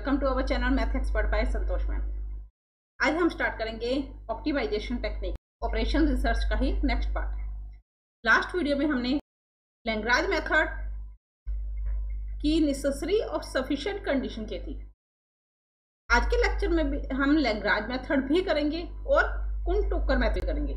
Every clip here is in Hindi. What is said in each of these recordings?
Welcome to our channel math expert by Santosh ma'am. आज हम स्टार्ट करेंगे ऑप्टिमाइजेशन टेक्निक ऑपरेशन रिसर्च का ही नेक्स्ट पार्ट। लास्ट वीडियो में हमने लैग्रांज मेथड की नेसेसरी और सफिशिएंट कंडीशन की थी। आज के लेक्चर में भी हम लैग्रांज मेथड भी करेंगे और कुन-टोकर मेथड करेंगे।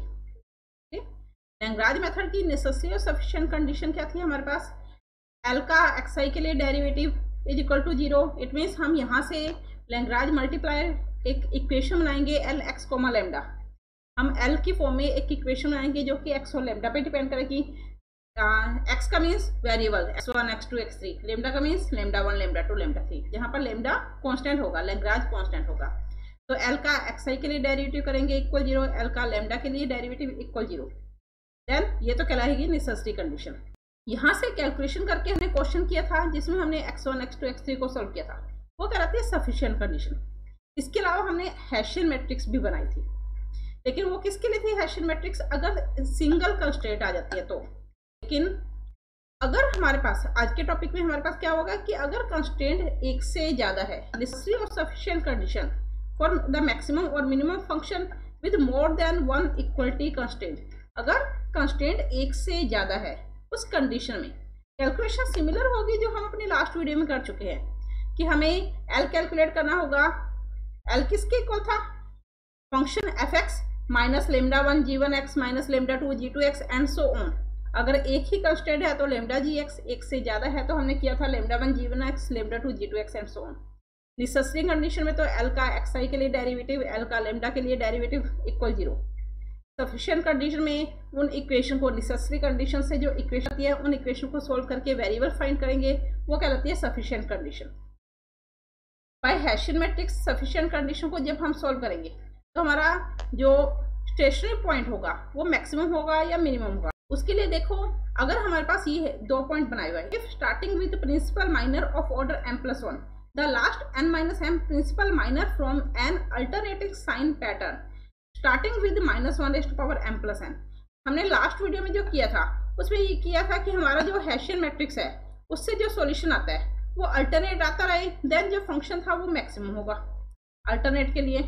लैग्रांज मेथड की नेसेसरी और सफिशिएंट कंडीशन क्या थी हमारे पास? एल का एक्स आई के लिए derivative is equal to 0। It means हम यहाँ से लैग्रांज मल्टीप्लायर एक इक्वेशन बनाएंगे एल एक्स कोमा लेमडा। हम एल की फॉर्म में एक इक्वेशन बनाएंगे जो कि एक्स और लेमडा पे डिपेंड करेगी। एक्स का means variable x1 x2 x3, lambda का मीन्स लेमडा 1 लेमडा 2 लेमडा 3, जहाँ पर लेमडा कांस्टेंट होगा, लैग्रांज कांस्टेंट होगा। तो एल का एक्स आई के लिए डेरिवेटिव करेंगे इक्वल 0, एल का लेमडा के लिए डेरिवेटिव इक्वल 0। देन ये तो कहलाएगी नेसेसरी कंडीशन। यहाँ से कैलकुलेशन करके हमने क्वेश्चन किया था जिसमें हमने x1 x2 x3 को सॉल्व किया था, वो कहलाती है सफिशिएंट कंडीशन। इसके अलावा हमने हेसियन मैट्रिक्स भी बनाई थी, लेकिन वो किसके लिए थी हेसियन मैट्रिक्स? अगर सिंगल कंस्ट्रेंट आ जाती है तो। लेकिन अगर हमारे पास आज के टॉपिक में हमारे पास क्या होगा कि अगर कंस्ट्रेंट एक से ज्यादा है, नेसेसरी और sufficient condition for the maximum और minimum function with more than one equality constraint. अगर कंस्ट्रेंट एक से ज्यादा है उस कंडीशन में कैलकुलेशन सिमिलर होगी जो हम अपनी लास्ट वीडियो में कर चुके हैं कि हमें एल कैलकुलेट करना होगा। एल किसके इक्वल था? Function F X minus lambda 1 g1 x minus lambda 2 g2 x and so on. अगर एक ही कंस्टेंट है तो लेमडा जी एक्स, एक से ज्यादा है तो हमने किया था lambda 1 g1 x lambda 2 g2 x and so on. Necessary condition में तो एल का एक्स आई के लिए डेरिवेटिव, एल का लेमडा के लिए डेरिवेटिव इक्वल 0। सफिशिएंट कंडीशन में उन इक्वेशन को नेसेसरी कंडीशन से जो इक्वेशन आती है उन इक्वेशन को सोल्व करके वेरिएबल फाइंड करेंगे, वो कहलाती है sufficient condition. By Hessian matrix sufficient condition को जब हम सोल्व करेंगे तो हमारा जो स्टेशनरी पॉइंट होगा वो मैक्सिमम होगा या मिनिमम होगा। उसके लिए देखो, अगर हमारे पास ये है 2 पॉइंट बनाए हुए हैं, if starting with principal minor of order m+1 the last n-m principal minor from N alternating sign pattern starting with -1m+n। हमने लास्ट वीडियो में जो किया था उसमें ये किया था कि हमारा जो हेसियन मैट्रिक्स है उससे जो सॉल्यूशन आता है वो अल्टरनेट आता रहे, देन जो फंक्शन था वो मैक्सिमम होगा अल्टरनेट के लिए।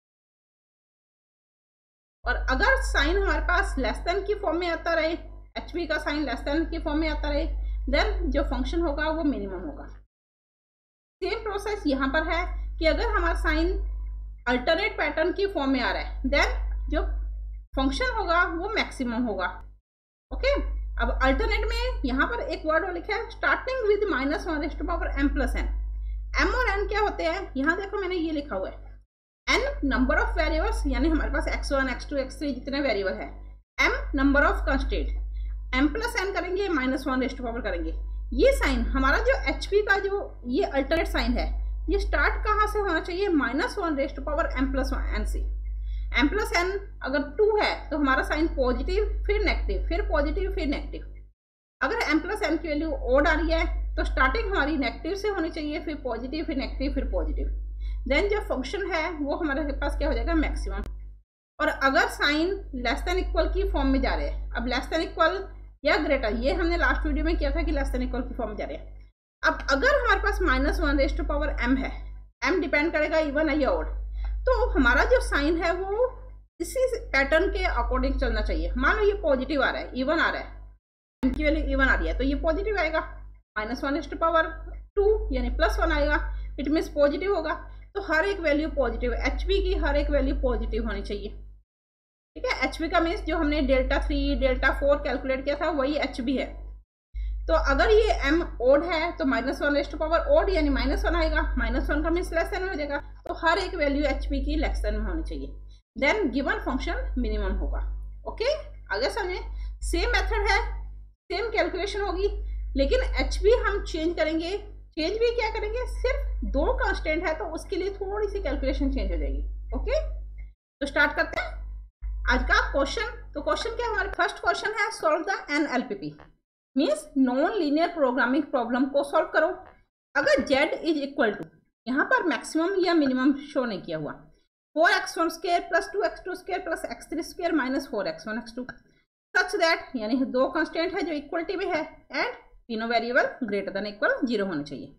और अगर साइन हमारे पास लेस देन की फॉर्म में आता रहे, HB का साइन लेस देन की फॉर्म में आता रहे, देन जो फंक्शन होगा वो मिनिमम होगा। सेम प्रोसेस यहाँ पर है कि अगर हमारा साइन अल्टरनेट पैटर्न की फॉर्म में आ रहा है देन जो फंक्शन होगा वो मैक्सिमम होगा। ओके, अब अल्टरनेट में यहाँ पर एक वर्ड और लिखा है स्टार्टिंग विद -1m+n। m और n क्या होते हैं? यहाँ देखो मैंने ये लिखा हुआ है n नंबर ऑफ वेरिएबल्स, यानी हमारे पास x1 x2 x3 जितने वेरिएबल है, m number of constant, m+n करेंगे -1 करेंगे। ये साइन हमारा जो HP का जो ये अल्टरनेट साइन है ये स्टार्ट कहाँ से होना चाहिए? -1m+n से। m+n अगर 2 है तो हमारा साइन पॉजिटिव फिर नेगेटिव फिर पॉजिटिव फिर नेगेटिव। अगर m+n की वैल्यू ऑड आ रही है तो स्टार्टिंग हमारी नेगेटिव से होनी चाहिए, फिर पॉजिटिव फिर नेगेटिव फिर पॉजिटिव। देन जो फंक्शन है वो हमारे पास क्या हो जाएगा? मैक्सिमम। और अगर साइन लेस देन इक्वल की फॉर्म में जा रहे हैं, अब लेस देन इक्वल या ग्रेटर, ये हमने लास्ट वीडियो में किया था कि लेस देन इक्वल की फॉर्म में जा रहे हैं। अब अगर हमारे पास -1m है, m डिपेंड करेगा इवन है या ऑड, तो हमारा जो साइन है वो इसी पैटर्न के अकॉर्डिंग चलना चाहिए। मान लो ये पॉजिटिव आ रहा है, इवन आ रहा है, m की वैल्यू इवन आ रही है तो ये पॉजिटिव आएगा, -1/2 यानी +1 आएगा, इट मीन्स पॉजिटिव होगा। तो हर एक वैल्यू पॉजिटिव, HB की हर एक वैल्यू पॉजिटिव होनी चाहिए। ठीक है, HB का मीन्स जो हमने Δ3 Δ4 कैलकुलेट किया था वही HB है। तो अगर ये m ओड है तो -1 ओड यानी -1 आएगा, -1 का मीन्स लेस देन हो जाएगा, तो हर एक वैल्यू HB की लेस देन में होनी चाहिए, then given function minimum okay. ओके, आगे समझे? सेम मेथड है, सेम कैलकुलेशन होगी, लेकिन HB हम चेंज करेंगे। चेंज भी क्या करेंगे? सिर्फ 2 कांस्टेंट है तो उसके लिए थोड़ी सी कैलकुलेशन चेंज हो जाएगी। ओके, तो स्टार्ट करते हैं आज का क्वेश्चन। तो क्वेश्चन क्या हमारा फर्स्ट क्वेश्चन है, solve the NLPP means non linear programming problem को सॉल्व करो। अगर z इज इक्वल टू, यहाँ पर मैक्सिमम या मिनिमम शो नहीं किया हुआ, 4x1² + 2x2² + x3² - 4x1x2 such that, यानी 2 कांस्टेंट है जो इक्वलिटी में है एंड तीनों वेरिएबल ग्रेटर देन इक्वल 0 होने चाहिए।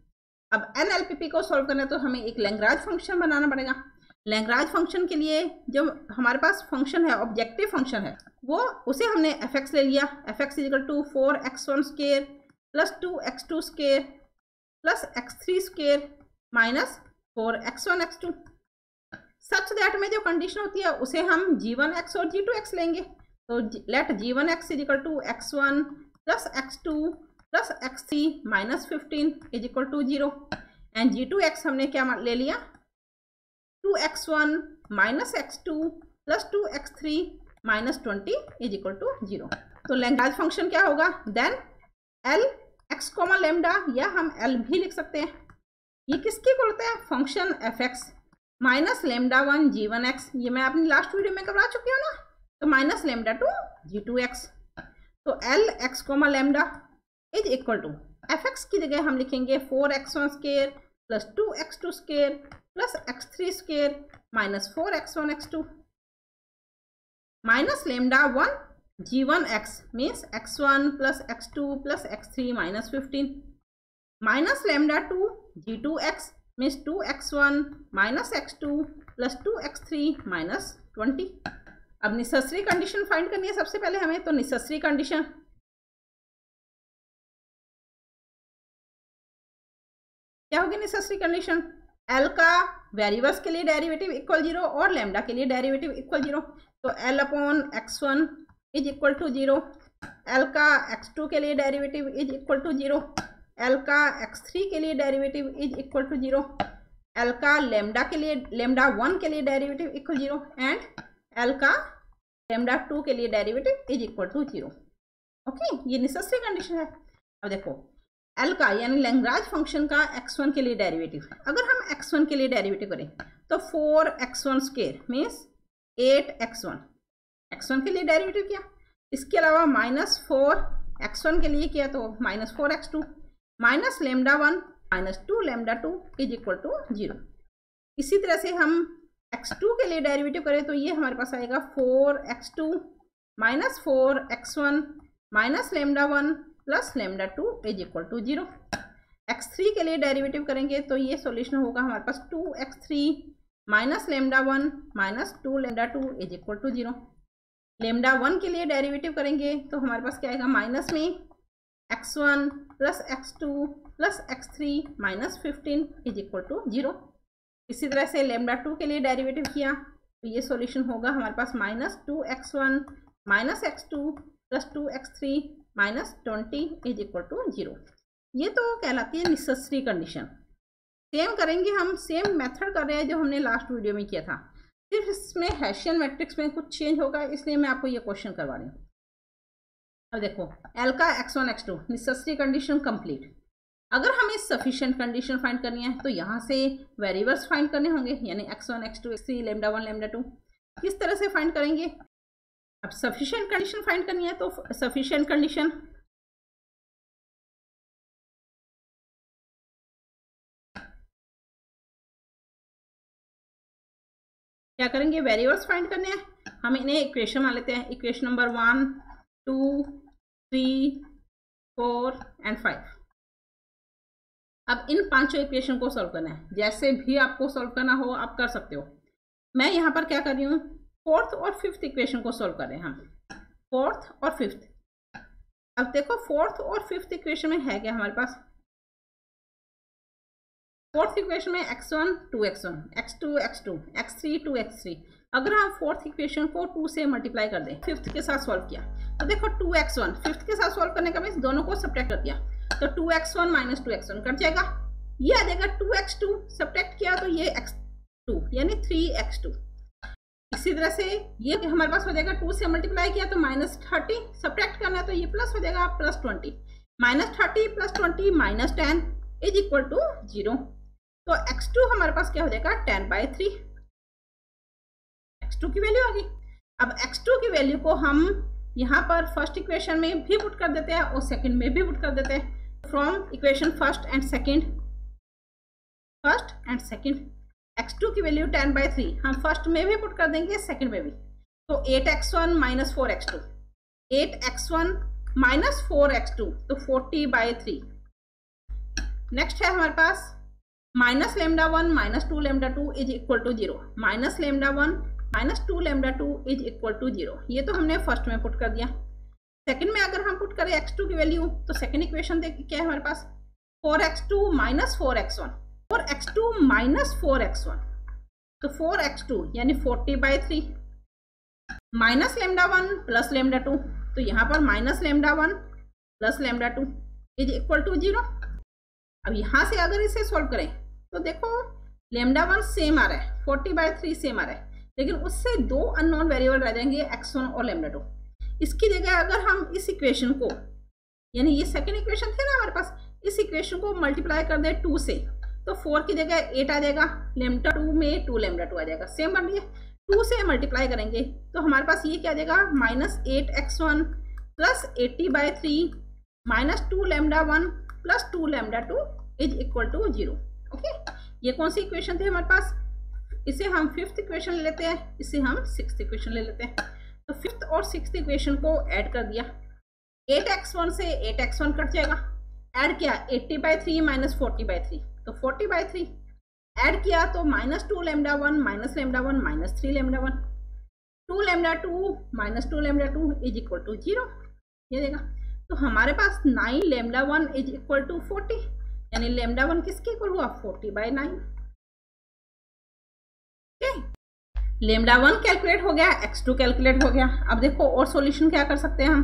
अब NLPP को सॉल्व करना है तो हमें एक लैग्रांज फंक्शन बनाना पड़ेगा। लैग्रांज फंक्शन के लिए जो हमारे पास फंक्शन है, ऑब्जेक्टिव फंक्शन है, वो उसे हमने fx ले लिया। fx equal to 4x1 square plus 2x2 square plus x3 square minus 4x1 x2 such that में जो कंडीशन होती है उसे हम g1x और g2x लेंगे। तो let g1x is equal to x1 plus x2 plus x3 minus 15 is equal to 0 and g2x हमने क्या ले लिया 2x1 minus x2 plus 2x3 minus 20 is equal to 0। तो लैग्रांज फंक्शन क्या होगा then L x comma lambda, या हम L भी लिख सकते हैं। ये किसके को होता है function fx minus lambda 1 g1x, ये मैं अपनी लास्ट वीडियो में करवा चुकी हूँ ना। तो माइनस लेमडा 2 g2x, तो L x comma lambda is equal to fx की जगह हम लिखेंगे 4x1 square plus 2x2 square plus x3 square minus 4x1 x2 minus lambda 1 g1x means x1 plus x2 plus x3 minus 15 minus lambda 2 g2x means 2x1 minus x2 plus 2x3 minus 20। अब नेसेसरी कंडीशन फाइंड करनी है सबसे पहले हमें। तो नेसेसरी कंडीशन क्या होगी? नेसेसरी कंडीशन L का वेरिएबल्स के लिए डेरिवेटिव इक्वल 0 और लेमडा के लिए डेरिवेटिव इक्वल 0। तो L upon x1 is equal to 0, L का x2 के लिए derivative is equal to 0, L का x3 के लिए derivative is equal to 0, L का लेमडा के लिए लेमडा 1 के लिए डेरिवेटिव इक्वल 0 एंड L का लेमडा 2 के लिए derivative is equal to 0। Okay, ये नेसेसरी कंडीशन है। अब देखो L का यानी लैग्रांज फंक्शन का x1 के लिए डेरिवेटिव, अगर हम x1 के लिए डेरिवेटिव करें तो 4x1 square means 8x1, x1 के लिए डेरिवेटिव किया। इसके अलावा माइनस 4x1 के लिए किया तो minus 4x2 minus lambda 1 minus 2 lambda 2 is equal to 0। इसी तरह से हम x2 के लिए डेरिवेटिव करें तो ये हमारे पास आएगा 4x2 minus 4x1 minus lambda 1 plus lambda 2 is equal to 0। x3 के लिए डेरिवेटिव करेंगे तो ये सॉल्यूशन होगा हमारे पास 2x3 minus lambda 1 minus 2 lambda 2 is equal to 0। Lambda 1 के लिए डेरिवेटिव करेंगे तो हमारे पास क्या आएगा माइनस में x1 plus x2 plus x3 minus 15 is equal to 0। इसी तरह से लेमडा 2 के लिए डेरिवेटिव किया तो ये सॉल्यूशन होगा हमारे पास minus 2x1 minus x2 plus 2x3 minus 20 is equal to 0। ये तो कहलाती है नेसेसरी कंडीशन। सेम करेंगे हम, सेम मेथड कर रहे हैं जो हमने लास्ट वीडियो में किया था, सिर्फ इसमें हेसियन मैट्रिक्स में कुछ चेंज होगा, इसलिए मैं आपको ये क्वेश्चन करवा रही हूँ। अब देखो L का x1 x2 necessary condition complete. अगर हमें सफिशिएंट कंडीशन फाइंड करनी है तो यहाँ से वेरिएबल्स फाइंड करने होंगे, यानी x1 x2 x3 lambda 1 lambda 2। किस तरह से फाइंड करेंगे? अब सफिशिएंट कंडीशन फाइंड करनी है तो सफिशिएंट कंडीशन क्या करेंगे? वेरिएबल्स फाइंड करने हैं, हम इन्हें इक्वेशन मान लेते हैं। Equation number 1 2 3 4 and 5। अब इन पांचों इक्वेशन को सॉल्व करना है। जैसे भी आपको सॉल्व करना हो आप कर सकते हो। मैं यहाँ पर क्या कर रही हूँ, फोर्थ और फिफ्थ इक्वेशन को सॉल्व कर रहे हैं हम, फोर्थ और फिफ्थ। अब देखो फोर्थ और फिफ्थ इक्वेशन में है क्या हमारे पास? फोर्थ इक्वेशन में x1 2x1 x2 x2 x3 2x3। अगर हम फोर्थ इक्वेशन को 2 से मल्टीप्लाई कर दें, फिफ्थ के साथ सॉल्व किया तो देखो 2x1 फिफ्थ के साथ सॉल्व करने का मीन्स दोनों को सब्ट्रैक्ट कर दिया तो 2x1 माइनस 2x1 कट जाएगा, ये आ जाएगा 2x2। सब्ट्रैक्ट किया तो ये x2 यानी 3x2। इसी तरह से ये हमारे पास हो जाएगा 2 से मल्टीप्लाई किया तो माइनस 30, सब्ट्रैक्ट करना है तो ये प्लस हो जाएगा plus 20। Minus 30 plus 20 minus 10 is equal to 0। तो x2 हमारे पास क्या हो जाएगा 10/3। x2 की वैल्यू आ गई। अब x2 की वैल्यू को हम यहाँ पर फर्स्ट इक्वेशन में भी पुट कर देते हैं और सेकंड में भी पुट कर देते हैं। From equation first and second x2 की वैल्यू 10/3 हम फर्स्ट में भी पुट कर देंगे, सेकंड में भी। तो 8x1 minus 4x2, 8x1 minus 4x2 तो 40/3। नेक्स्ट है हमारे पास minus lambda 1 minus 2 lambda 2 is equal to 0, minus lambda 1 minus 2 lambda 2 is equal to 0। ये तो हमने फर्स्ट में पुट कर दिया। सेकंड में अगर हम पुट करें x2 की वैल्यू, तो सेकंड इक्वेशन देखिए क्या है हमारे पास, 4x2 minus 4x1, 4x2 minus 4x1, तो 4x2 यानी 40/3 माइनस लेमडा 1 प्लस लेमडा 2, तो यहाँ पर minus lambda 1 plus lambda 2 is equal to 0। अब यहाँ से अगर इसे सॉल्व करें तो देखो लेमडा 1 सेम आ रहा है, 40/3 सेम आ रहा है, लेकिन उससे दो अननोन वेरिएबल रह जाएंगे x1 और लेमडा 2। इसकी जगह अगर हम इस इक्वेशन को, यानी ये सेकंड इक्वेशन थे ना हमारे पास, इस इक्वेशन को मल्टीप्लाई कर दे 2 से, तो 4 की जगह 8 आ जाएगा, लेमडा 2 में 2 लेमडा 2 आ जाएगा, सेम बन रही है। 2 से मल्टीप्लाई करेंगे तो हमारे पास ये क्या आ जाएगा, minus 8x1 plus 80/3 minus 2 lambda 1 plus 2 lambda 2 is equal to 0। Okay, ये कौन सी इक्वेशन थी हमारे पास, इसे हम फिफ्थ इक्वेशन ले लेते हैं, इसे हम सिक्स्थ इक्वेशन ले लेते हैं। तो फिफ्थ और सिक्स्थ इक्वेशन को ऐड कर दिया, 8x1 से 8x1 कट जाएगा, ऐड किया 80/3 माइनस 40/3, तो 40/3 ऐड किया तो minus 2 lambda 1 minus lambda 1 minus 3 lambda 1, 2 lambda 2 minus 2 lambda 2 is equal to 0, ये देगा। तो हमारे पास 9 लेमडा 1 इज इक्वल टू 40, यानी लेमडा 1 किसके इक्वल हुआ, 40/9। लेमडा 1 कैलकुलेट हो गया, x2 कैलकुलेट हो गया। अब देखो और सॉल्यूशन क्या कर सकते हैं हम,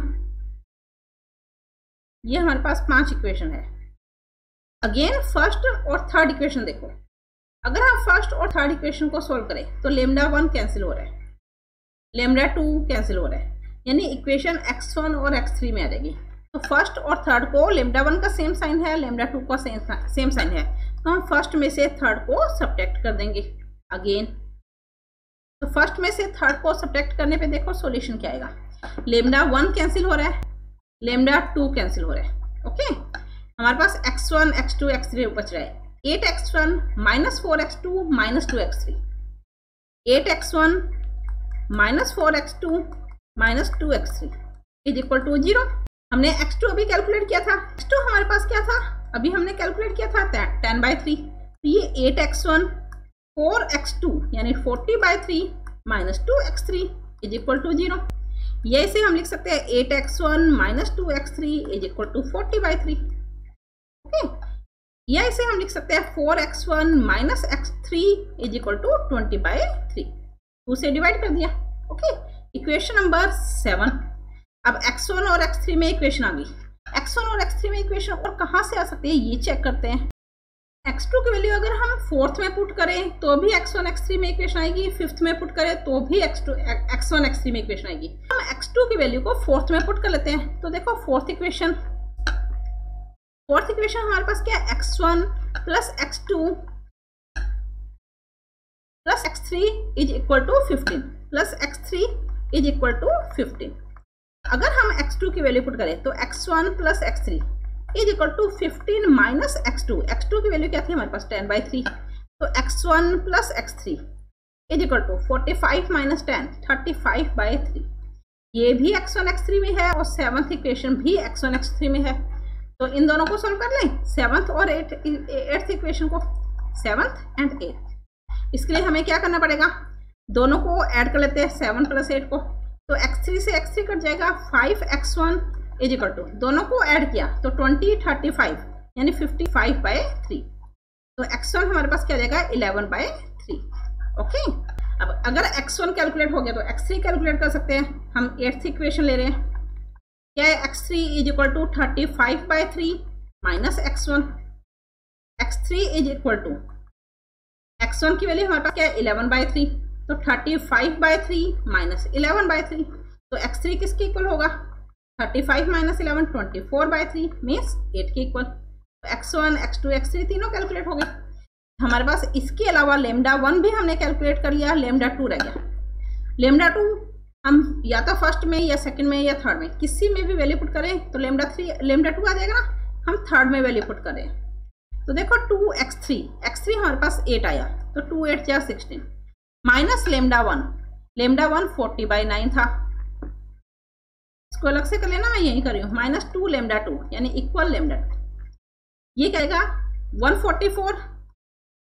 ये हमारे पास 5 इक्वेशन है। अगेन फर्स्ट और थर्ड इक्वेशन देखो, अगर हम फर्स्ट और थर्ड इक्वेशन को सोल्व करें तो लेमडा 1 कैंसिल हो रहा है, लेमडा 2 कैंसिल हो रहा है, यानी इक्वेशन x1 और x3 में आ जाएगी। तो फर्स्ट और थर्ड को, लेमडा 1 का सेम साइन है, लेमडा 2 का सेम साइन है, तो हम फर्स्ट में से थर्ड को सब्ट्रैक्ट कर देंगे अगेन। तो फर्स्ट में से थर्ड को सब्ट्रैक्ट करने पे देखो सॉल्यूशन क्या आएगा, लेमडा 1 कैंसिल हो रहा है, लेमडा 2 कैंसिल हो रहा है। ओके, हमारे पास x1 x2 x3 बच रहा है, 8x1 minus 4x2 minus 2x3, 8x1 minus 4x2 minus 2x3 is equal to 0। हमने x2 अभी कैलकुलेट किया था, x2 हमारे पास क्या था, अभी हमने कैलकुलेट किया था 10/3, तो ये 8x1 4x2 यानी 40/3 minus 2x3 is equal to 0। ये इसे हम लिख सकते हैं 8x1 minus 2x3 is equal to 40/3। Okay, या इसे हम लिख सकते हैं 4x1 minus x3 is equal to 20/3, 2 से डिवाइड कर दिया। Okay, equation number 7। अब x1 और x3 में इक्वेशन आ गई, x1 और x3 में इक्वेशन और कहाँ से आ सकती है ये चेक करते हैं। x2 की वैल्यू अगर हम फोर्थ में पुट करें तो भी x1 x3 में इक्वेशन आएगी, फिफ्थ में पुट करें तो भी x1 x3 में इक्वेशन आएगी। हम x2 की वैल्यू को फोर्थ में पुट कर लेते हैं, तो देखो फोर्थ इक्वेशन हमारे पास क्या है, x1 plus x2 plus x3 is equal to 15 plus x3 is equal to 15। अगर हम x2 की वैल्यू पुट करें तो x1 plus x3 is equal to 15 minus x2, x2 की वैल्यू क्या थी हमारे पास 10/3, तो x1 plus x3 is equal to 45 minus 10 35/3। ये भी x1 x3 में है और सेवंथ इक्वेशन भी x1 x3 में है, तो इन दोनों को सोल्व कर लें, सेवंथ और एट्थ इक्वेशन को, सेवंथ एंड एट्थ। इसके लिए हमें क्या करना पड़ेगा, दोनों को ऐड कर लेते हैं 7 प्लस 8 को, तो x3 से x3 कट जाएगा, 5x1 इज इक्वल टू, दोनों को ऐड किया तो 20 35 यानी 55/3, तो x1 हमारे पास क्या जाएगा 11/3। ओके, अब अगर x1 कैलकुलेट हो गया तो x3 कैलकुलेट कर सकते हैं। हम एट्थ इक्वेशन ले रहे हैं, क्या है x3 is equal to 35/3 minus x1, x3 is equal to, x1 की वैल्यू हमारे पास क्या है 11/3, तो 35/3 माइनस 11/3, तो x3 किसके इक्वल होगा, 35 माइनस 11 24/3 मीन्स 8 के इक्वल। तो x1 x2 x3 तीनों कैलकुलेट हो गए। हमारे पास इसके अलावा लेमडा 1 भी हमने कैलकुलेट कर लिया, लेमडा 2 रह गया। लेमडा 2 हम या तो फर्स्ट में या सेकंड में या थर्ड में किसी में भी वैल्यू पुट करें तो लेमडा 2 आ जाएगा ना, हम थर्ड में वैल्यू पुट करें तो देखो 2x3 हमारे पास 8 आया, तो 2 8 जा 16 माइनस लेमडा 1 40/9 था, इसको अलग से कर लेना, मैं यही कर रही हूँ, माइनस 2 लेमडा 2 यानी इक्वल लेमडा 2, ये कहेगा 144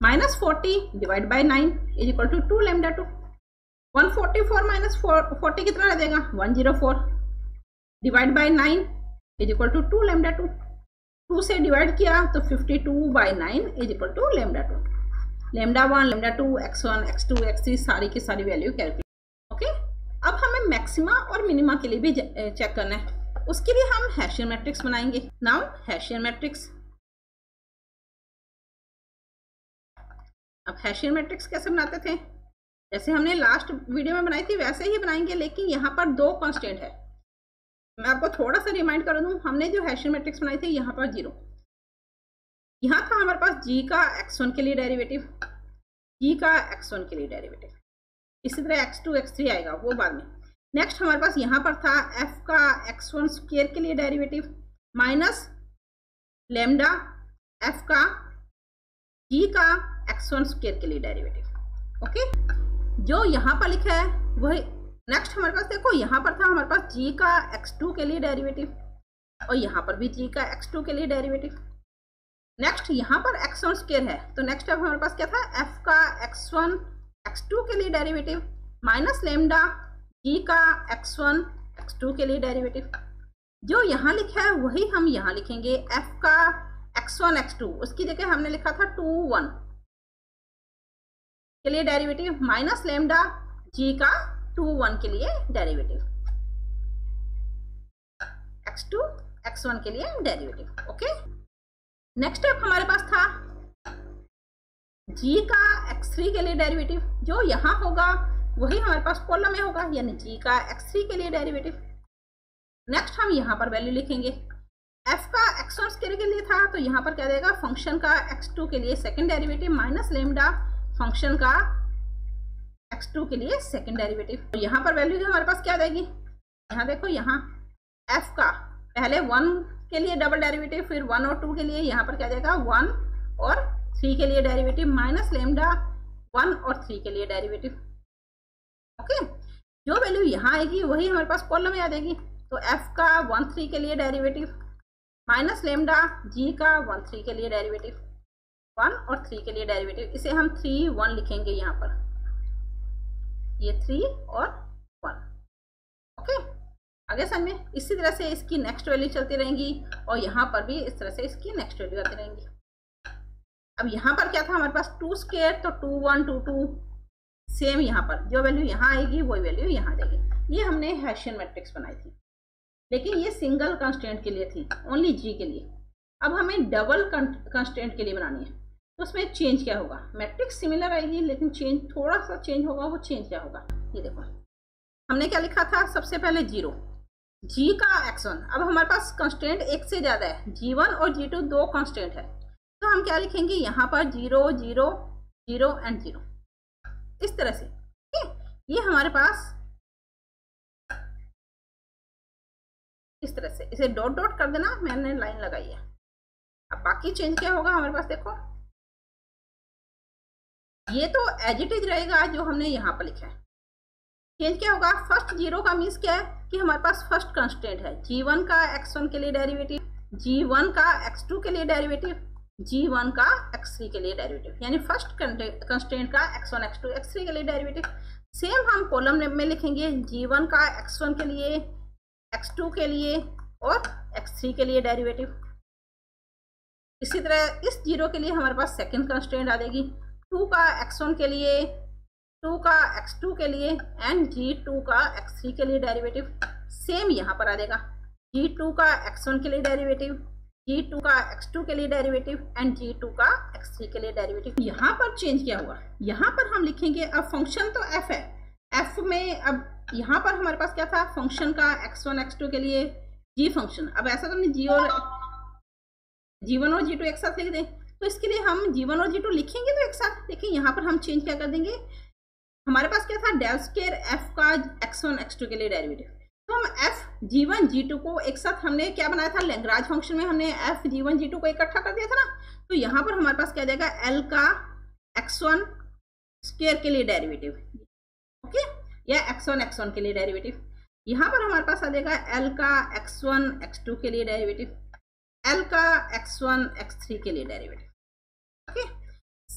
minus 40 divide by 9 is equal to 2 lambda 2। 144 minus 40 कितना रह जाएगा 104 divide by 9 is equal to 2 lambda 2। 2 से डिवाइड किया तो 52 by 9 is equal to lambda 2। Lambda 1 lambda 2 x1 x2 x3 सारी की सारी वैल्यू कैलकुलेट। ओके, अब हमें मैक्सिमा और मिनिमा के लिए भी चेक करना है। उसके लिए हम हेसियन मैट्रिक्स बनाएंगे। नाउ हेसियन मैट्रिक्स, अब हेसियन मैट्रिक्स कैसे बनाते थे, जैसे हमने लास्ट वीडियो में बनाई थी वैसे ही बनाएंगे, लेकिन यहाँ पर दो कांस्टेंट है। मैं आपको थोड़ा सा रिमाइंड कर दूं, हमने जो हेसियन मैट्रिक्स बनाई थी यहाँ पर 0, यहाँ था हमारे पास g का x1 के लिए डेरिवेटिव, g का x1 के लिए डेरिवेटिव, इसी तरह x2 x3 आएगा वो बाद में। नेक्स्ट हमारे पास यहाँ पर था f का x1 स्क्वायर के लिए डेरिवेटिव माइनस लैम्डा f का g का x1 स्क्वायर के लिए डेरिवेटिव। ओके, जो यहाँ पर लिखा है वही। नेक्स्ट हमारे पास देखो यहाँ पर था हमारे पास g का x2 के लिए डेरिवेटिव और यहाँ पर भी g का x2 के लिए डेरिवेटिव। नेक्स्ट यहाँ पर x1 स्क्वायर है, तो नेक्स्ट अब हमारे पास क्या था f का x1 x2 के लिए डेरिवेटिव माइनस लैम्डा g का x1 x2 के लिए डेरिवेटिव। जो यहाँ लिखा है वही हम यहाँ लिखेंगे, f का x1 x2 उसकी जगह हमने लिखा था 2 1 के लिए डेरिवेटिव माइनस लैम्डा g का 2 1 के लिए डेरिवेटिव, x2 x1 के लिए डेरिवेटिव। ओके, नेक्स्ट स्टेप हमारे पास था g का x3 के लिए डेरिवेटिव, जो यहाँ होगा वही हमारे पास कॉलम में होगा, यानी g का x3 के लिए डेरिवेटिव। नेक्स्ट हम यहाँ पर वैल्यू लिखेंगे, f का x1 स्क्वायर के लिए था तो यहाँ पर क्या देगा फंक्शन का x2 के लिए second derivative minus lambda function का x2 के लिए सेकंड डेरिवेटिव। तो यहाँ पर वैल्यू हमारे पास क्या देगी, यहाँ देखो, यहाँ f का पहले 1 के लिए डबल डेरिवेटिव, फिर 1 और 2 के लिए यहाँ पर क्या जाएगा 1 और 3 के लिए डेरिवेटिव माइनस लैम्डा 1 और 3 के लिए डेरिवेटिव। ओके, जो वैल्यू यहाँ आएगी वही हमारे पास कॉलम में आ जाएगी। तो f का 1 3 के लिए डेरिवेटिव माइनस लैम्डा g का 1 3 के लिए डेरिवेटिव, 1 और 3 के लिए डेरिवेटिव, इसे हम 3 1 लिखेंगे यहाँ पर, ये 3 और 1। ओके, आगे समझ में। इसी तरह से इसकी नेक्स्ट वैल्यू चलती रहेंगी और यहाँ पर भी इस तरह से इसकी नेक्स्ट वैल्यू आती रहेंगी। अब यहाँ पर क्या था हमारे पास 2 स्क्वायर, तो 2 1 2 2 सेम, यहाँ पर जो वैल्यू यहाँ आएगी वही वैल्यू यहाँ देगी। ये हमने हेसियन मैट्रिक्स बनाई थी, लेकिन ये सिंगल कंस्टेंट के लिए थी, ओनली g के लिए। अब हमें डबल कंस्टेंट के लिए बनानी है, तो उसमें चेंज क्या होगा, मैट्रिक्स सिमिलर आएगी लेकिन चेंज थोड़ा सा चेंज होगा। वो चेंज क्या होगा, ये देखो हमने क्या लिखा था, सबसे पहले 0 g का x1। अब हमारे पास कंस्टेंट एक से ज़्यादा है, g1 और g2 दो कंस्टेंट है, तो हम क्या लिखेंगे यहाँ पर 0 0 0 एंड 0, इस तरह से। ये हमारे पास इस तरह से, इसे डॉट डॉट कर देना, मैंने लाइन लगाई है। अब बाकी चेंज क्या होगा हमारे पास, देखो ये तो एज इट इज रहेगा जो हमने यहाँ पर लिखा है। चेंज क्या होगा, फर्स्ट 0 का मीन्स क्या है कि हमारे पास फर्स्ट कांस्टेंट है, g1 का x1 के लिए डेरिवेटिव, g1 का x2 के लिए डेरिवेटिव, g1 का x3 के लिए डेरिवेटिव, यानी फर्स्ट कांस्टेंट का x1 x2 x3 के लिए डेरिवेटिव। सेम हम कॉलम में लिखेंगे, g1 का x1 के लिए, x2 के लिए और x3 के लिए डेरिवेटिव। इसी तरह इस 0 के लिए हमारे पास सेकंड कांस्टेंट आ जाएगी, 2 का x1 के लिए, 2 का x2 के लिए एंड g2 का x3 के लिए डेरिवेटिव। सेम यहाँ पर आ जाएगा, g2 का x1 के लिए डेरिवेटिव, g2 का x2 के लिए डेरिवेटिव एंड g2 का x3 के लिए डेरिवेटिव। यहाँ पर चेंज क्या हुआ, यहाँ पर हम लिखेंगे, अब फंक्शन तो f है, f में अब यहाँ पर हमारे पास क्या था, फंक्शन का x1 x2 के लिए g फंक्शन। अब ऐसा तो नहीं g1 और g2 एक साथ लिख दें, तो इसके लिए हम g1 और g2 लिखेंगे तो एक साथ। देखिए यहाँ पर हम चेंज क्या कर देंगे, हमारे पास क्या था डेल स्क्वायर f का x1 x2 के लिए डेरिवेटिव, तो हम f g1 g2 को एक साथ हमने क्या बनाया था, लैग्रांज फंक्शन में हमने f g1 g2 को इकट्ठा कर दिया था ना। तो यहाँ पर हमारे पास क्या जाएगा, l का x1 स्क्वायर के लिए डेरिवेटिव, ओके, या x1 x1 के लिए डेरिवेटिव। यहाँ पर हमारे पास आ जाएगा l का x1 x2 के लिए डेरिवेटिव, l का x1 x3 के लिए डेरिवेटिव। ओके,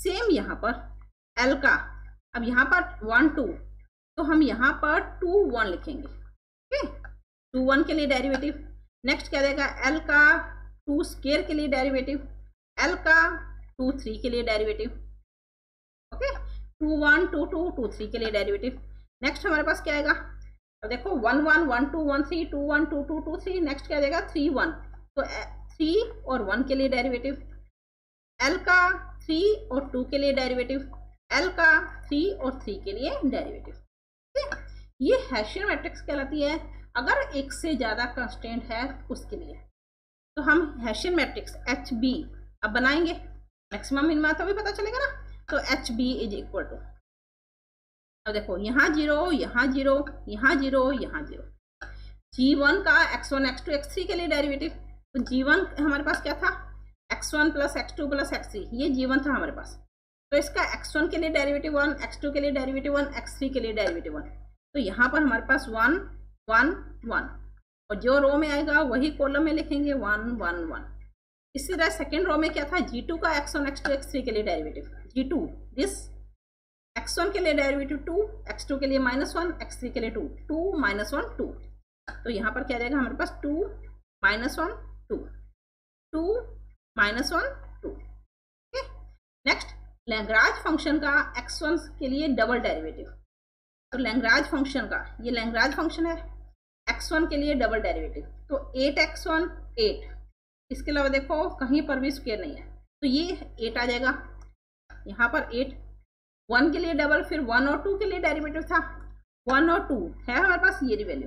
सेम यहाँ पर L का, अब यहाँ पर 1 2 तो हम यहाँ पर 2 1 लिखेंगे। ओके, 2 1 के लिए डेरिवेटिव। नेक्स्ट क्या देगा, L का 2 स्क्वायर के लिए डेरिवेटिव, L का 2 3 के लिए डेरिवेटिव। ओके, 2 1 2 2 2 3 के लिए डेरिवेटिव। नेक्स्ट हमारे पास क्या आएगा, अब देखो 1 1 1 2 1 3 2 1 2 2 2 3। नेक्स्ट क्या देगा 3 1, तो 3 और 1 के लिए डेरिवेटिव, L का 3 और 2 के लिए डेरिवेटिव, L का 3 और 3 के लिए डेरिवेटिव। ये हेशियन मैट्रिक्स कहलाती है अगर एक से ज्यादा कंस्टेंट है उसके लिए। तो हम हेशियन मैट्रिक्स HB अब बनाएंगे, मैक्सिमम मिनिमा तो भी पता चलेगा ना। तो HB इज इक्वल टू, अब देखो यहाँ 0 यहाँ 0 यहाँ 0 यहाँ 0, G1 का x1 x2 x3 के लिए डेरिवेटिव। तो G1 हमारे पास क्या था, x1 plus x2 plus x3, ये G1 था हमारे पास। तो इसका x1 के लिए डेरिवेटिव 1, x2 के लिए डेरिवेटिव 1, x3 के लिए डेरिवेटिव 1। तो यहाँ पर हमारे पास 1 1 1, और जो रो में आएगा वही कॉलम में लिखेंगे 1 1 1। इसी तरह सेकेंड रो में क्या था, G2 का x1 x2 x3 के लिए डेरिवेटिव, G2 दिस x1 के लिए डेरिवेटिव 2, x2 के लिए -1, x3 के लिए 2 2 -1 2। तो यहाँ पर क्या जाएगा हमारे पास 2 -1 2 2 -1 2। नेक्स्ट लैग्रांज फंक्शन का x1 के लिए डबल डेरिवेटिव। तो लैग्रांज फंक्शन का, ये लैग्रांज फंक्शन है, x1 के लिए डबल डेरिवेटिव। तो 8x1 8, इसके अलावा देखो कहीं पर भी स्क्वायर नहीं है, तो ये 8 आ जाएगा। यहाँ पर 8, 1 के लिए डबल, फिर 1 और 2 के लिए डेरिवेटिव था, 1 और 2 है हमारे पास ये वैल्यू।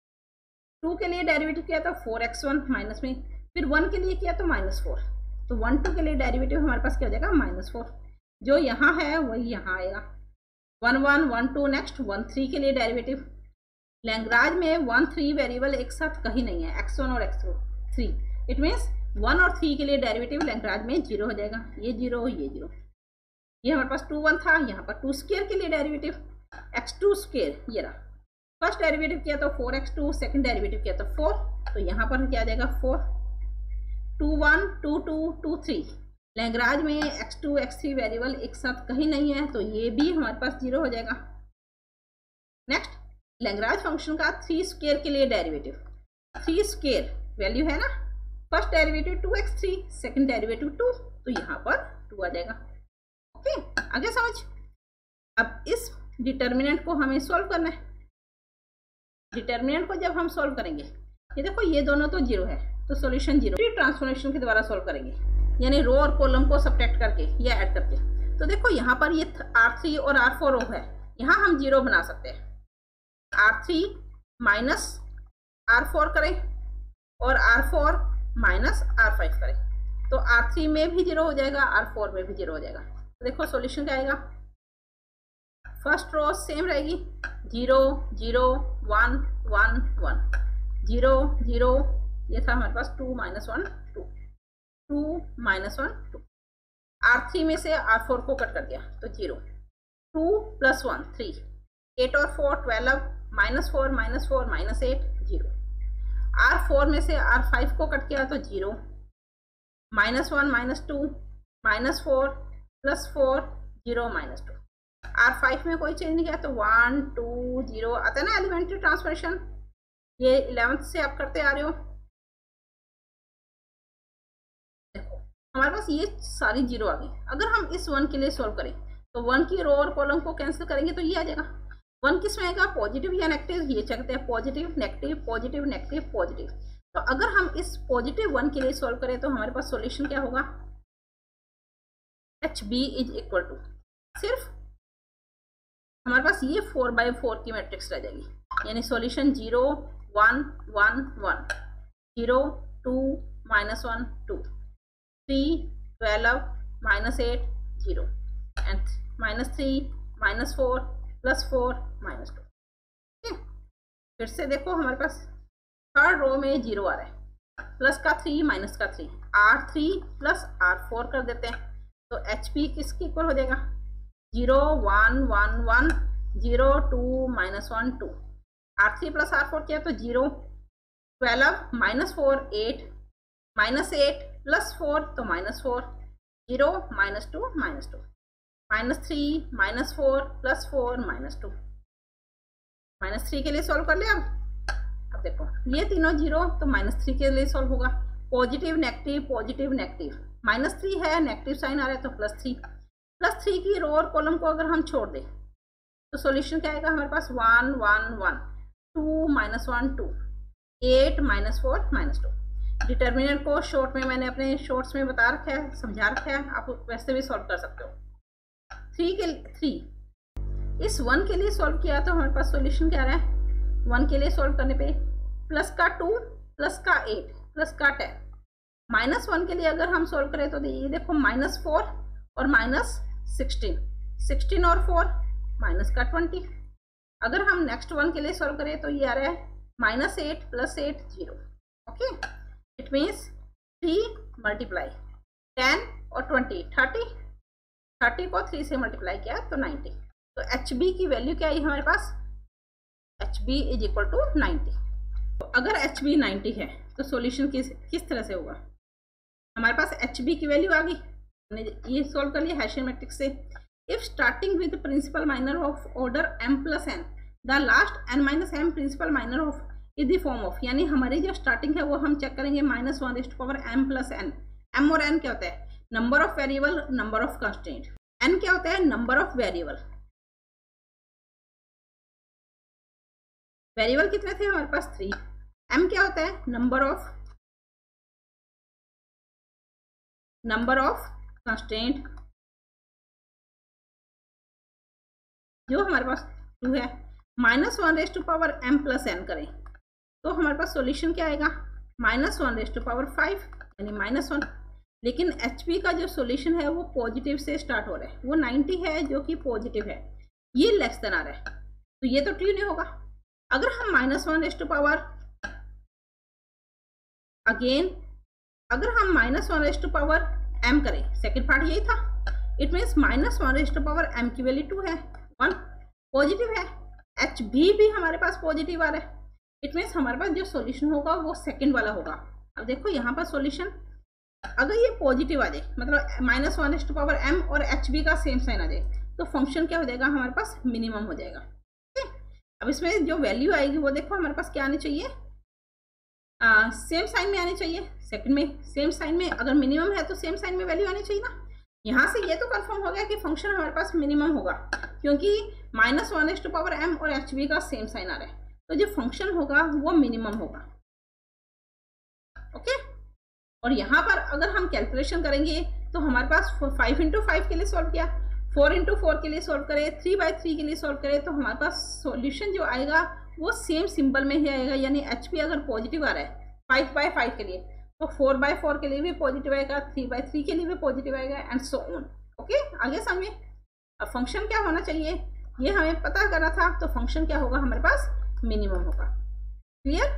2 के लिए डेरिवेटिव किया था 4x1 माइनस में, फिर 1 के लिए किया तो -4। तो 1 2 के लिए डेरिवेटिव हमारे पास क्या हो जाएगा -4, जो यहाँ है वही यहाँ आएगा। 1 1 1 2, नेक्स्ट 1 3 के लिए डेरिवेटिव। लैग्रांज में 1 3 वेरिएबल एक साथ कहीं नहीं है, x1 और x3, इट मीन्स 1 और 3 के लिए डेरिवेटिव लैग्रांज में 0 हो जाएगा, ये 0 ये 0। ये हमारे पास 2 1 था, यहाँ पर 2 स्क्वायर के लिए डेरिवेटिव x2 स्क्वायर, ये रहा। फर्स्ट डेरिवेटिव किया तो 4x2, सेकंड डेरिवेटिव किया तो 4, तो यहाँ पर क्या आ जाएगा 4 2 1 2 2 2 3। लैग्रांज में x2 x3 वेरिएबल एक साथ कहीं नहीं है, तो ये भी हमारे पास 0 हो जाएगा। नेक्स्ट लैग्रांज फंक्शन का 3 स्क्वायर के लिए डेरिवेटिव, 3 स्क्वायर वैल्यू है ना, first derivative 2x3, second derivative 2, तो यहाँ पर 2 आ जाएगा। ओके, आगे समझ। अब इस डिटर्मिनेंट को हमें सॉल्व करना है। डिटर्मिनेंट को जब हम सॉल्व करेंगे, ये देखो ये दोनों तो 0 है, तो सॉल्यूशन 0 ट्रांसफॉर्मेशन के द्वारा सॉल्व करेंगे, यानी रो और कॉलम को सब्ट्रैक्ट करके या ऐड करके। तो देखो यहाँ पर ये R3 और R4 रो है, यहाँ हम 0 बना सकते हैं। R3 माइनस R4 करें और R4 माइनस R5 करें, तो R3 में भी 0 हो जाएगा, R4 में भी 0 हो जाएगा। तो देखो सॉल्यूशन क्या आएगा, फर्स्ट रो सेम रहेगी, 0 0 1 1 1 0 0, ये था हमारे पास 2 -1 2 2 -1 2। R3 में से R4 को कट कर दिया तो 0, 2 + 1 3, 8 और 4 12, -4 -4 -8 0। R4 में से R5 को कट किया तो 0, -1 -2 -4 + 4 0 -2। R5 में कोई चेंज नहीं किया तो 1 2 0 आता है ना एलिमेंट्री ट्रांसफॉर्मेशन, ये 11th से आप करते आ रहे हो। देखो हमारे पास ये सारी 0 आ गई। अगर हम इस 1 के लिए सोल्व करें तो 1 की रो और कॉलम को कैंसिल करेंगे तो ये आ जाएगा। 1 किस में आएगा, पॉजिटिव या नेगेटिव, ये चेकते हैं, positive negative positive negative positive. तो अगर हम इस पॉजिटिव 1 के लिए सोल्व करें तो हमारे पास सॉल्यूशन क्या होगा, HB इज इक्वल टू, सिर्फ हमारे पास ये 4/4 की मैट्रिक्स रह जाएगी, यानी सॉल्यूशन 0 1 1 1 0 2 -1 2 3 12 -8 0 एंड -3 -4 +4 -2। फिर से देखो हमारे पास थर्ड रो में 0 आ रहा है, प्लस का 3 माइनस का 3, R3 + R4 कर देते हैं, तो HP किसके इक्वल हो जाएगा, 0 1 1 1 0 2 -1 2। R3 + R4 किया तो 0 12 -4 8 -8 + 4 तो -4 0 -2 -2। -3, -4, +4, -2। -3 के लिए सॉल्व कर ले। अब देखो ये तीनों जीरो, तो -3 के लिए सॉल्व होगा। पॉजिटिव नेगेटिव पॉजिटिव नेगेटिव, -3 है, नेगेटिव साइन आ रहा है तो +3 की रो और कॉलम को अगर हम छोड़ दें तो सॉल्यूशन क्या आएगा हमारे पास 1 1 1, 2 -1 2, 8 -4 -2। डिटर्मिनेंट को शॉर्ट में मैंने अपने शॉर्ट्स में बता रखा है, समझा रखा है, आप वैसे भी सॉल्व कर सकते हो। 3 इस 1 के लिए सॉल्व किया तो हमारे पास सॉल्यूशन क्या आ रहा है, 1 के लिए सॉल्व करने पे +2 +8 +10। -1 के लिए अगर हम सॉल्व करें तो ये देखो -4 और -16, 16 और 4 -20। अगर हम नेक्स्ट 1 के लिए सॉल्व करें तो ये आ रहा है -8 +8 0। ओके, इट मीन्स 3 × 10 और 20 30 को 3 से मल्टीप्लाई किया तो 90। तो HB की वैल्यू क्या आई हमारे पास, HB = 90। तो अगर HB 90 है तो सॉल्यूशन किस तरह से होगा, हमारे पास HB की वैल्यू आ गई, हमने ये सॉल्व कर लिया हैशियन मैट्रिक्स से। If starting with principal minor of order m + n, the last n - m principal minor of is the form of, यानी हमारी जो स्टार्टिंग है वो हम चेक करेंगे -1m + n। m और n क्या होता है, number of variable, number of constraint. n क्या होता है, नंबर ऑफ वेरिएबल। वेरिएबल कितने थे हमारे पास 3। m क्या होता है, नंबर ऑफ कंस्ट्रेंट, जो हमारे पास 2 है। -1m + n करें तो हमारे पास सॉल्यूशन क्या आएगा, -1/5 यानी -1। लेकिन HB का जो सॉल्यूशन है वो पॉजिटिव से स्टार्ट हो रहा है, वो 90 है जो कि पॉजिटिव है, ये लेस देन आ रहा है, तो ये तो ट्रू नहीं होगा। अगर हम -1m करें, सेकेंड पार्ट यही था, इट मीन्स -1m की वैल्यू 2 है, 1 पॉजिटिव है। HB भी हमारे पास पॉजिटिव आ रहा है, इट मीन्स हमारे पास जो सॉल्यूशन होगा वो सेकंड वाला होगा। अब देखो यहाँ पर सॉल्यूशन अगर ये पॉजिटिव आ जाए, मतलब -1m और HB का सेम साइन आ जाए, तो फंक्शन क्या हो जाएगा हमारे पास, मिनिमम हो जाएगा। ठीक है, अब इसमें जो वैल्यू आएगी वो देखो हमारे पास क्या आनी चाहिए, सेम साइन में आनी चाहिए। सेकंड में सेम साइन में, अगर मिनिमम है तो सेम साइन में वैल्यू आनी चाहिए ना। यहाँ से ये तो कंफर्म हो गया कि फंक्शन हमारे पास मिनिमम होगा, क्योंकि -1m और HB का सेम साइन आ रहा है, तो जो फंक्शन होगा वो मिनिमम होगा। ओके, और यहाँ पर अगर हम कैलकुलेशन करेंगे तो हमारे पास 5 × 5 के लिए सॉल्व किया, 4 × 4 के लिए सॉल्व करें, 3/3 के लिए सॉल्व करें, तो हमारे पास सॉल्यूशन जो आएगा वो सेम सिंबल में ही आएगा। यानी HB अगर पॉजिटिव आ रहा है 5/5 के लिए, तो 4/4 के लिए भी पॉजिटिव आएगा, 3/3 के लिए भी पॉजिटिव आएगा, एंड सो ऑन। ओके, आगे समझे। अब फंक्शन क्या होना चाहिए ये हमें पता करना था, तो फंक्शन क्या होगा हमारे पास, मिनिमम होगा। क्लियर,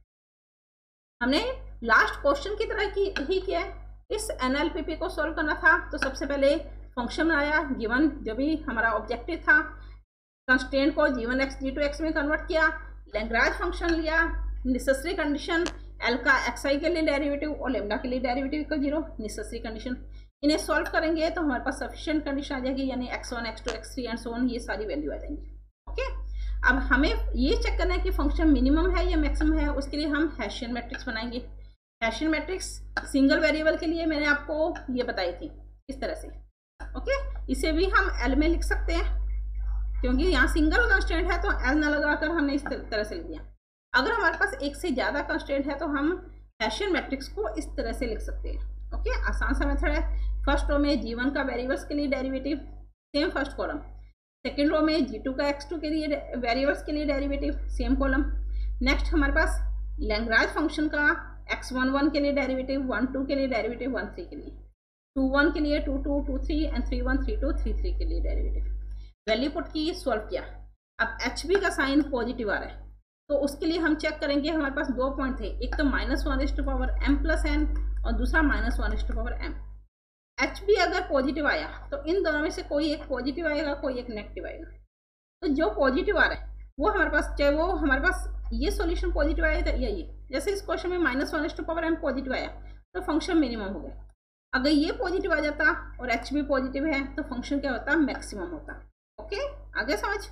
हमने लास्ट क्वेश्चन की तरह ही किया है। इस NLPP को सॉल्व करना था तो सबसे पहले फंक्शन बनाया, गिवन जो भी हमारा ऑब्जेक्टिव था, कंस्ट्रेंट को g1x g2x में कन्वर्ट किया, लैग्रांज फंक्शन लिया, नेसेसरी कंडीशन L का xi के लिए डेरिवेटिव और लैम्डा के लिए डेरिवेटिव को 0, नेसेसरी कंडीशन। इन्हें सॉल्व करेंगे तो हमारे पास सफिशिएंट कंडीशन आ जाएगी, यानी x1 x2 x3 and so on, ये सारी वैल्यू आ जाएंगी। ओके, अब हमें ये चेक करना है कि फंक्शन मिनिमम है या मैक्सिमम है, उसके लिए हम हैशियन मैट्रिक्स बनाएंगे। हैशियन मैट्रिक्स सिंगल वेरिएबल के लिए मैंने आपको ये बताई थी इस तरह से। ओके, इसे भी हम L में लिख सकते हैं, क्योंकि यहाँ सिंगल कंस्ट्रेंट है तो L ना लगाकर हमने इस तरह से लिख दिया। अगर हमारे पास एक से ज़्यादा कंस्ट्रेंट है तो हम हैशियन मैट्रिक्स को इस तरह से लिख सकते हैं। ओके, आसान सा मेथड है। फर्स्ट रो में g1 का वेरिएबल्स के लिए derivative, same first column. Second row में g2 का x2 के लिए वेरिएबल्स के लिए डेरिवेटिव, सेम कॉलम। नेक्स्ट हमारे पास लैग्रांज फंक्शन का x11 के लिए डेरिवेटिव, 1 2 के लिए डेरिवेटिव, 1 3 के लिए, 2 1 के लिए, 2 2 2 3 एंड 3 1 3 2 3 3 के लिए डेरिवेटिव। वैल्यू पुट की, सॉल्व किया। अब HB का साइन पॉजिटिव आ रहा है तो उसके लिए हम चेक करेंगे, हमारे पास 2 पॉइंट थे, एक तो -1m + n और दूसरा -1m। HB अगर पॉजिटिव आया तो इन दोनों में से कोई एक पॉजिटिव आएगा, कोई एक नेगेटिव आएगा। तो जो पॉजिटिव आ रहा है वो हमारे पास, चाहे वो हमारे पास ये सॉल्यूशन पॉजिटिव आया था या ये, जैसे इस क्वेश्चन में -1m पॉजिटिव आया तो फंक्शन मिनिमम हो गया। अगर ये पॉजिटिव आ जाता और एच भी पॉजिटिव है तो फंक्शन क्या होता, मैक्सिमम होता। ओके, आगे समझ।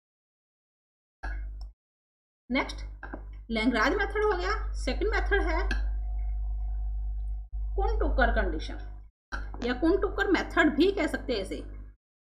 नेक्स्ट लैग्रांज मेथड हो गया। सेकंड मेथड है कुन-टुकर कंडीशन, या कुन-टुकर मेथड भी कह सकते हैं इसे।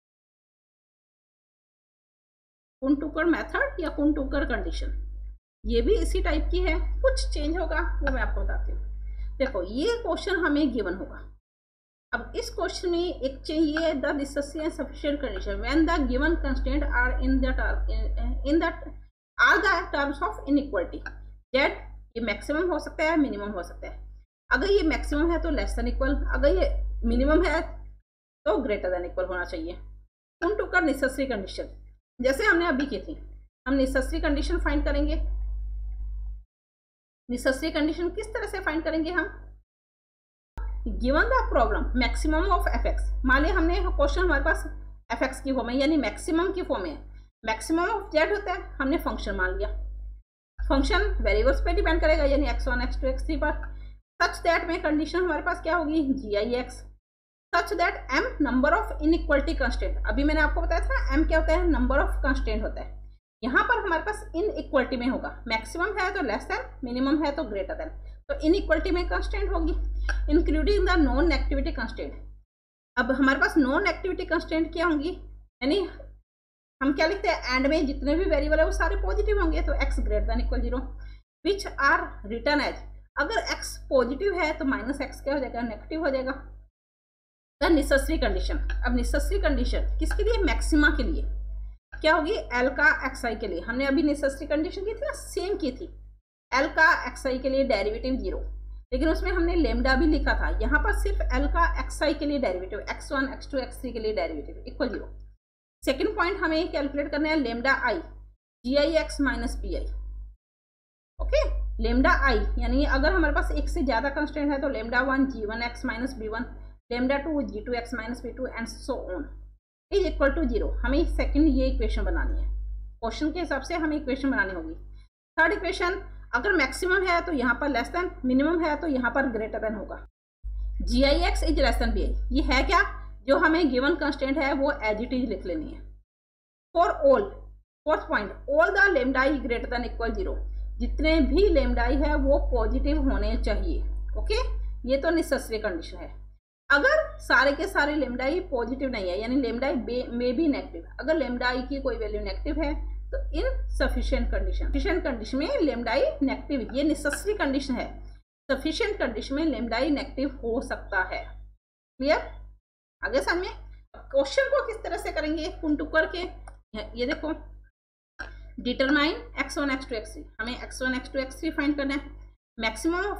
कुन-टुकर मेथड या कुन-टुकर कंडीशन, ये भी इसी टाइप की है, कुछ चेंज होगा वो मैं आपको बताती हूँ। देखो ये क्वेश्चन हमें गिवन होगा। अब इस क्वेश्चन में एक चाहिए the necessary and sufficient condition when the given constraint are in the terms of inequality. That ये मैक्सिमम हो सकता है, मिनिमम हो सकता है। अगर ये मैक्सिमम है तो लेस देन इक्वल, अगर ये मिनिमम है तो ग्रेटर देन इक्वल होना चाहिए। कुन-टुकर नेसेसरी कंडीशन जैसे हमने अभी की थी, हम नेसेसरी कंडीशन फाइंड करेंगे। नेसेसरी कंडीशन किस तरह से फाइंड करेंगे हम, given the problem maximum of f x. मान लिया हमने क्वेश्चन हमारे पास एफ एक्स की फॉर्म है, यानी मैक्सिमम की फॉर्म है। मैक्सिमम ऑफ जेड होता है, हमने फंक्शन मान लिया। फंक्शन वेरिएबल्स पे डिपेंड करेगा, यानी x1 x2 x3 पर। सच दैट में कंडीशन हमारे पास क्या होगी, GIX such that m number of inequality constraint. अभी मैंने आपको बताया था m क्या होता है, नंबर ऑफ कंस्ट्रेंट होता है। यहाँ पर हमारे पास इनइक्वालिटी में होगा, मैक्सिमम है तो लेस देन, मिनिमम है तो ग्रेटर देन, तो इनइक्वालिटी में कंस्ट्रेंट होगी, including the non activity constraint. अब हमारे पास नॉन एक्टिविटी कंस्ट्रेंट क्या होंगी, यानी हम क्या लिखते हैं, एंड में जितने भी वेरिएबल है वो सारे पॉजिटिव होंगे, तो x greater than equal 0, which are written as. अगर x पॉजिटिव है तो माइनस x क्या हो जाएगा, नेगेटिव हो जाएगा। द नेसेसरी कंडीशन, अब नेसेसरी कंडीशन किसके लिए, मैक्सिमा के लिए क्या होगी, L का xi के लिए। हमने अभी नेसेसरी कंडीशन की थी ना, सेम की थी। L का xi के लिए डेरिवेटिव 0, लेकिन उसमें हमने लेमडा भी लिखा था। यहाँ पर सिर्फ L का xi के लिए डेरिवेटिव, x1 x2 x3 के लिए डेरिवेटिव इक्वल 0। सेकेंड पॉइंट हमें कैलकुलेट करना है lambda i, GIX minus BI। Okay, lambda i यानी अगर हमारे पास एक से ज्यादा कंस्ट्रेंट है तो lambda 1 G1X minus B1, lambda 2 G2X minus B2 and so on is equal to 0। हमें सेकंड ये इक्वेशन बनानी है, क्वेश्चन के हिसाब से हमें इक्वेशन बनानी होगी। थर्ड इक्वेशन, अगर मैक्सिमम है तो यहाँ पर लेस देन, मिनिमम है तो यहाँ पर ग्रेटर देन होगा। GIX is less than BI, ये है क्या, जो हमें गिवन कंस्टेंट है वो एज इट इज लिख लेनी है। For all, fourth point, all the lambda i greater than equal 0, जितने भी लेमडाई है वो पॉजिटिव होने चाहिए। ओके, ये तो नेसेसरी कंडीशन है। अगर सारे के सारे लेमडाई पॉजिटिव नहीं है, यानी लेमडाई में भी नेगेटिव, अगर लेमडाई की कोई वैल्यू नेगेटिव है तो इन सफिशिएंट कंडीशन में लेमडाई नेगेटिव, ये नेसेसरी कंडीशन है। सफिशिएंट कंडीशन में लेमडाई नेगेटिव हो सकता है। क्लियर, आगे समझ में। क्वेश्चन को किस तरह से करेंगे, कुन-टुकर के, ये देखो, डिटरमाइन x1 x2 x3, हमें x1 x2 x3 फाइंड करना है। मैक्सिमम ऑफ,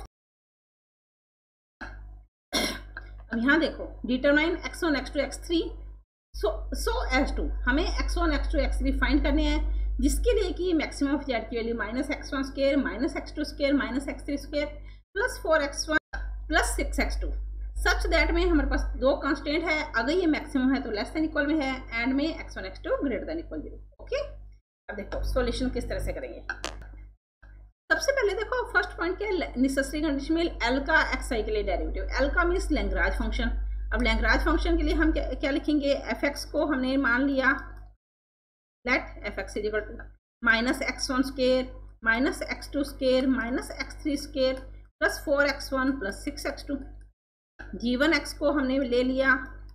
अब यहाँ देखो, determine x1 x2 x3 so as to, हमें x1 x2 x3 फाइंड करने हैं, जिसके लिए कि मैक्सिमम ऑफ जेड की value minus x1 square minus x2 square minus x3 square plus 4x1 plus 6x2 such that में हमारे पास दो कांस्टेंट है। अगर ये मैक्सिमम है तो लेस देन इक्वल में है, एंड में x1 x2 greater than equal 0। Okay, अब देखो सॉल्यूशन किस तरह से करेंगे। सबसे पहले देखो फर्स्ट पॉइंट क्या है, नेसेसरी कंडीशन में L का xi के लिए डेरिवेटिव, L का मीन्स लैग्रांज फंक्शन। अब लैग्रांज फंक्शन के लिए हम क्या लिखेंगे, fx को हमने मान लिया, let fx is equal to minus x1 square minus x2 square minus x3 square plus 4x1 plus 6x2। G1x को हमने ले लिया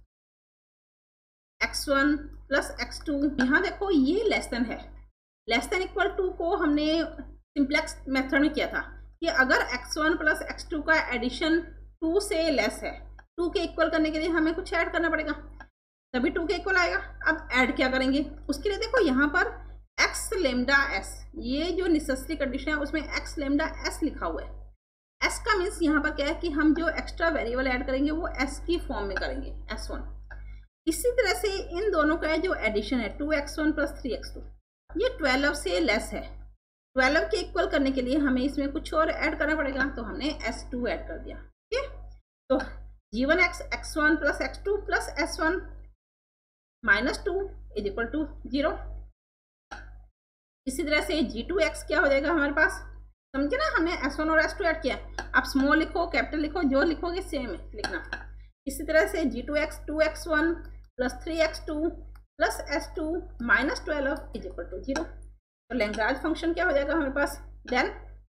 x1 प्लस x2। यहाँ देखो ये लेस देन है, लेस देन इक्वल टू को हमने सिंप्लेक्स मेथड में किया था कि अगर x1 प्लस x2 का एडिशन 2 से लेस है, 2 के इक्वल करने के लिए हमें कुछ ऐड करना पड़ेगा, तभी 2 के इक्वल आएगा। अब ऐड क्या करेंगे, उसके लिए देखो यहाँ पर x लेमडा s, ये जो नेसेसरी कंडीशन है उसमें x लेमडा s लिखा हुआ है। s का मीन्स यहाँ पर क्या है कि हम जो एक्स्ट्रा वेरिएबल ऐड करेंगे वो s की फॉर्म में करेंगे, s1। इसी तरह से इन दोनों का जो एडिशन है 2x1 प्लस 3x2, ये 12 से लेस है। 12 के इक्वल करने के लिए हमें इसमें कुछ और ऐड करना पड़ेगा, तो हमने s2 ऐड कर दिया। ठीक है, तो G1x x1 plus x2 plus s1 minus 2 is equal to 0। इसी तरह से G2x क्या हो जाएगा हमारे पास, समझे ना, हमने s1 और s2 ऐड किया। आप स्मॉल लिखो कैपिटल लिखो, जो लिखोगे सेम लिखना। इसी तरह से g2x 2x1 plus 3x2 plus s2 minus 12 is equal to 0। तो लैग्रांज फंक्शन क्या हो जाएगा हमारे पास, then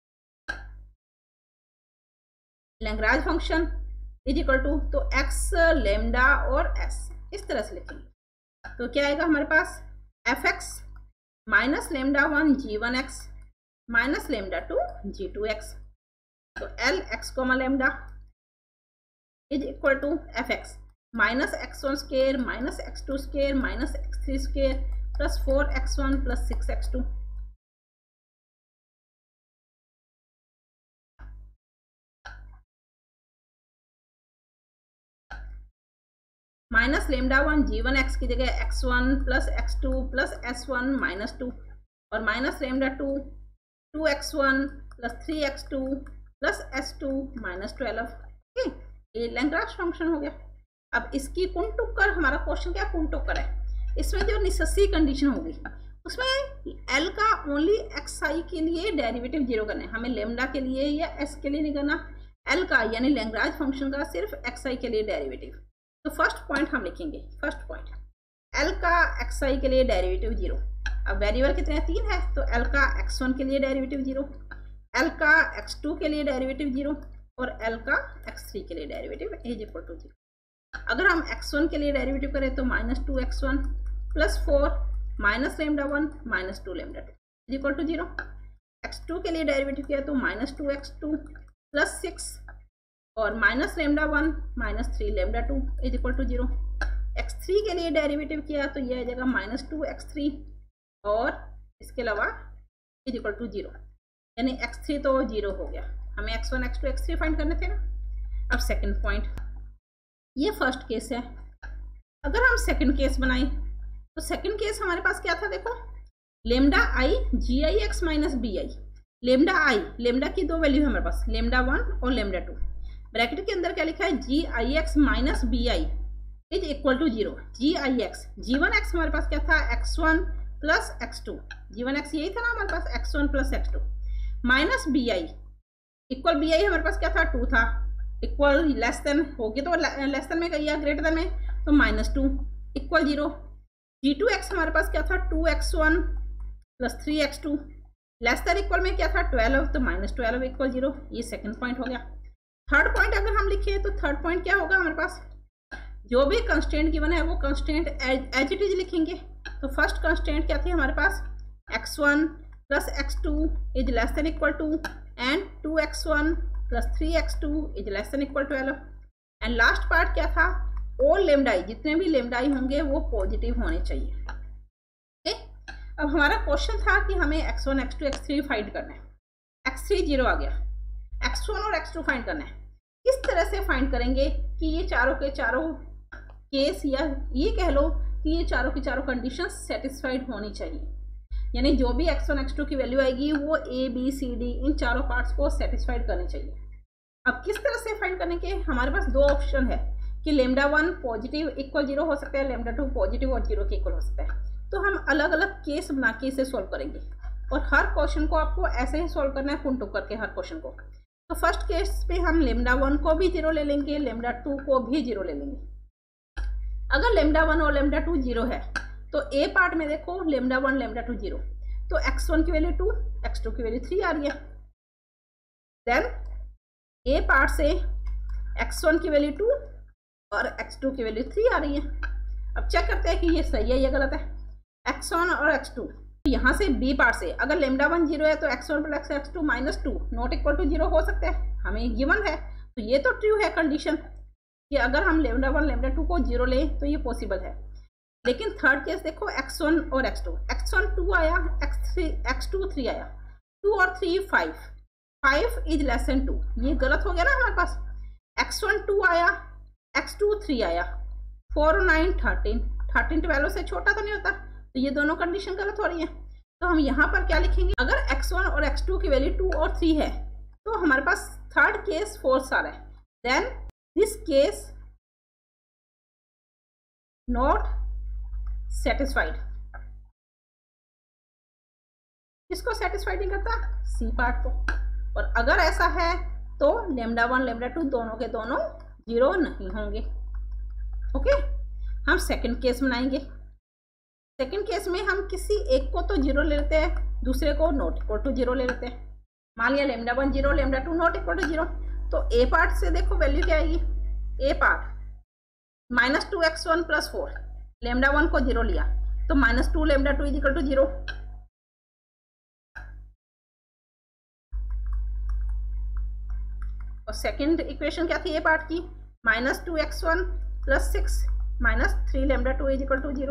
Lagrange function is equal to, तो x लेमडा और s इस तरह से लिखेंगे। तो क्या आएगा हमारे पास, fx minus lambda 1 g1x minus lambda 2 g2x। तो l x comma lambda is equal to fx minus x1 square minus x2 square minus x3 square plus 4x1 plus 6x2। Minus lambda 1 g1x की जगह x1 plus x2 plus s1 minus 2 और minus lambda 2 2x1 plus 3x2 plus s2 minus 12। ठीक, ये लैग्रांज फंक्शन हो गया। अब इसकी कुंटुक्कर, हमारा क्वेश्चन क्या कुंटुक्कर है, इसमें जो नेसेसरी कंडीशन होगी उसमें l का ओनली xi के लिए डेरिवेटिव 0 करना है, हमें लेमडा के लिए या s के लिए नहीं करना, l का यानी लैग्रांज फंक्शन का सिर्फ xi के लिए डेरिवेटिव। तो फर्स्ट पॉइंट हम लिखेंगे, फर्स्ट पॉइंट l का xi के लिए डेरिवेटिव 0। अब वेरिएबल कितने हैं, 3 है, तो l का x1 के लिए डेरिवेटिव 0, l का x2 के लिए डेरिवेटिव 0 और l का x3 के लिए डेरिवेटिव इज इक्वल टू 0। अगर हम x1 के लिए डेरिवेटिव करें तो minus 2x1 plus 4 minus lambda 1 minus 2 lambda 2 is equal to 0। x2 के लिए डेरिवेटिव किया तो माइनस 2x2 प्लस 6 और minus lambda 1 minus 3 lambda 2 is equal to 0। x3 के लिए डेरिवेटिव किया तो यह आ जाएगा माइनस 2x3 और इसके अलावा इज इक्वल टू 0, यानी x3 तो 0 हो गया। हमें x1 x2 x3 फाइंड करने थे ना। अब सेकंड पॉइंट, ये फर्स्ट केस है। अगर हम सेकंड केस बनाएं तो सेकंड केस हमारे पास क्या था, देखो lambda i g i x minus b i. Lambda i, lambda की दो वैल्यू है हमारे पास, लेमडा 1 और लेमडा 2। ब्रैकेट के अंदर क्या लिखा है, g i x minus b i is equal to 0। G i x, g one x हमारे पास क्या था, x1 प्लस x2, जी वन एक्स यही था ना हमारे पास, x1 plus x2 minus b i equal, b i हमारे पास क्या था, 2 था, इक्वल लेस देन हो गया तो लेस देन में या ग्रेटर देन में तो माइनस 2 इक्वल 0। g2x हमारे पास क्या था, 2x1 plus 3x2 less than equal में क्या था 12, तो माइनस 12 इक्वल 0। ये सेकंड पॉइंट हो गया। थर्ड पॉइंट अगर हम लिखे तो थर्ड पॉइंट क्या होगा हमारे पास, जो भी कंस्टेंट गिवन है वो कंस्टेंट एज इट इज लिखेंगे। तो फर्स्ट कंस्टेंट क्या थी हमारे पास, x1 plus x2 is less than equal to and 2x1 plus 3x2 is less than equal 12। And last part क्या था, ऑल लेमडाई, जितने भी लेमडाई होंगे वो पॉजिटिव होने चाहिए। ठीक, अब हमारा क्वेश्चन था कि हमें x1 x2 x3 फाइंड करना है। x3 0 आ गया, x1 और x2 फाइंड करना है। किस तरह से फाइंड करेंगे कि ये चारों के चारों केस, या ये कह लो कि ये चारों की चारों कंडीशन सेटिस्फाइड होनी चाहिए, यानी जो भी x1 x2 की वैल्यू आएगी वो a b c d इन चारों पार्ट्स को सेटिस्फाइड करनी चाहिए। अब किस तरह से फाइंड करने के, हमारे पास दो ऑप्शन है कि लेमडा 1 पॉजिटिव इक्वल 0 हो सकता है, लेमडा 2 पॉजिटिव और 0 के इक्वल हो सकता है। तो हम अलग अलग केस बना के इसे सॉल्व करेंगे और हर क्वेश्चन को आपको ऐसे ही सॉल्व करना है, कुन टुक करके हर क्वेश्चन को। तो फर्स्ट केस पे हम लेमडा 1 को भी 0 ले लेंगे, लेमडा 2 को भी 0 ले लेंगे। अगर लेमडा 1 और लेमडा 2 0 है तो ए पार्ट में देखो लेमडा 1 लेमडा 2 0, तो x1 की वैल्यू 2, x2 की वैल्यू 3 आ रही है। देन ए पार्ट से x1 की वैल्यू 2 और x2 की वैल्यू 3 आ रही है। अब चेक करते हैं कि ये सही है या गलत है। x1 और x2, यहाँ से बी पार्ट से अगर लेमडा 1 0 है तो x1 plus x2 minus 2 not equal to 0 हो सकता है, हमें गिवन है। तो ये तो ट्रू है कंडीशन कि अगर हम लेमडा 1 लेमडा 2 को 0 लें तो ये पॉसिबल है। लेकिन थर्ड केस देखो x1 और x2, x1 2 आया, x2 3 आया, 2 और 3 5 इज लेस देन 2, ये गलत हो गया ना हमारे पास। x1 2 आया, x2 3 आया, 4 और 9 13 12 से छोटा तो नहीं होता, तो ये दोनों कंडीशन गलत हो रही है। तो हम यहाँ पर क्या लिखेंगे, अगर x1 और x2 की वैल्यू 2 और 3 है तो हमारे पास थर्ड केस फोर्स आ रहा है। Then this case not satisfied, किसको सेटिस्फाइड नहीं करता, सी पार्ट को। और अगर ऐसा है तो लेमडा 1 लेमडा 2 दोनों के दोनों जीरो नहीं होंगे। ओके, हम सेकंड केस बनाएंगे। सेकंड केस में हम किसी एक को तो जीरो ले लेते हैं, दूसरे को नॉट इक्वल टू जीरो ले लेते हैं। मान लिया lambda 1 zero, lambda 2 not equal to zero, तो ए पार्ट से देखो वैल्यू क्या आएगी। ए पार्ट -2x1 + 4, लेमडा 1 को जीरो लिया तो -2 lambda 2 is equal to zero. और सेकंड इक्वेशन क्या थी ए पार्ट की, -2x1 + 6 -3 lambda 2 is equal to zero.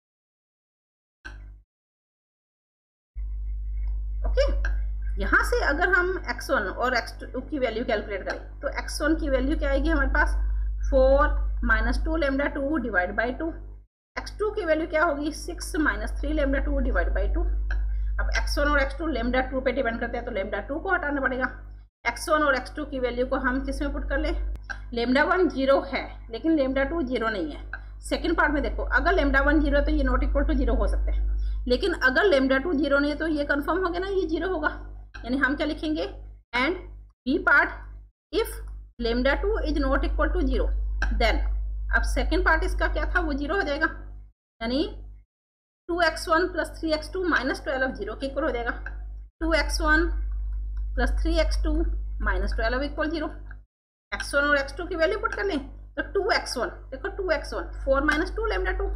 Okay, यहां से अगर हम x1 और x2 की वैल्यू कैलकुलेट करें तो x1 की वैल्यू क्या आएगी हमारे पास 4 -2 लेमडा 2 डिवाइड बाई 2। x2 की वैल्यू क्या होगी 6 -3 लेमडा 2 डिवाइड बाई 2। अब x1 और x2 लेमडा 2 पे डिपेंड करते हैं तो लेमडा 2 को हटाना पड़ेगा। x1 और x2 की वैल्यू को हम किस में पुट कर ले, लेमडा 1 जीरो है लेकिन लेमडा 2 जीरो नहीं है। सेकंड पार्ट में देखो, अगर लेमडा 1 जीरो तो ये नॉट इक्वल टू जीरो हो सकते हैं, लेकिन अगर लेमडा 2 जीरो नहीं है तो ये कंफर्म हो गया ना, ये जीरो होगा। यानी हम क्या लिखेंगे, and B part if lambda 2 is not equal to zero then, अब सेकंड पार्ट इसका क्या था वो जीरो हो जाएगा, यानी 2x1 + 3x2 -12 जीरो के इक्वल हो जाएगा। 2x1 + 3x2 -12 equal zero. x1 और x2 की वैल्यू पुट कर लें तो 2x1 देखो 2x1 4 -2 लेमडा 2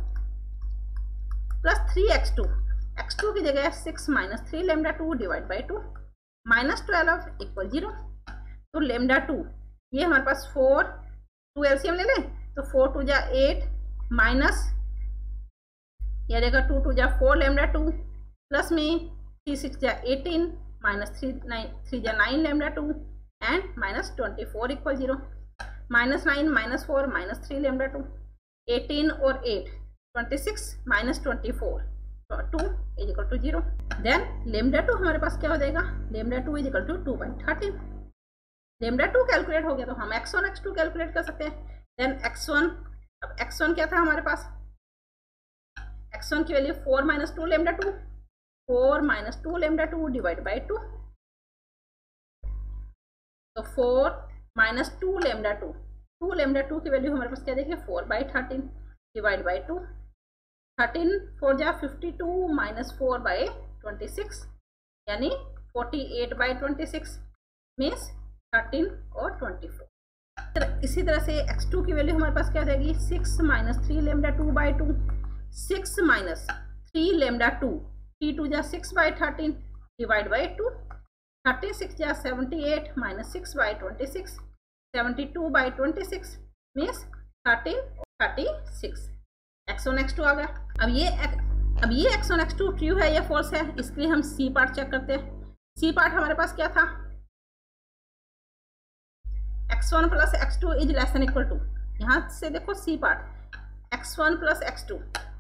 + 3x2, x2 की जगह 6 -3 lambda 2 divide by 2 -12 equal zero. तो लेमडा 2 ये हमारे पास 4, 2 एलसीएम ले लें तो 4 2 जा 8 माइनस यह रहेगा 2 2 जा 4 लेमडा 2 प्लस में 3 6 जा 18 -3 जा 9 lambda 2 and -24 equal zero. -9 -4 -3 lambda 2, 18 और 8 26 -24 2 is equal to zero. Then lambda 2 हमारे पास क्या हो जाएगा, lambda 2 is equal to 2/13। Lambda 2 calculate हो गया तो हम x1 x2 कैलकुलेट कर सकते हैं। देन x1, अब x1 क्या था हमारे पास, x1 की value 4 -2 lambda 2, 4 -2 lambda 2 divide by 2, तो 4 -2 लेमडा 2, 2 लेमडा 2 की वैल्यू हमारे पास क्या देखिए 4/13 डिवाइड बाई 2, 13 4 जा 52 -4/26 यानी 48/26 मीन्स 13 और 24। इसी तरह से x2 की वैल्यू हमारे पास क्या जाएगी 6 -3 लेमडा 2/2, 6 -3 लेमडा 2, 3 2 जा 6/13 डिवाइड बाई 2, 36 जा 78 -6/26, 72/26 मीन्स 13 36। x1 x2 आ गया। अब ये x1 x2 ट्रू है या फॉल्स है, इसके लिए हम सी पार्ट चेक करते हैं। सी पार्ट हमारे पास क्या था, x1 + x2 is less than equal to, यहां से देखो C part x1 + x2,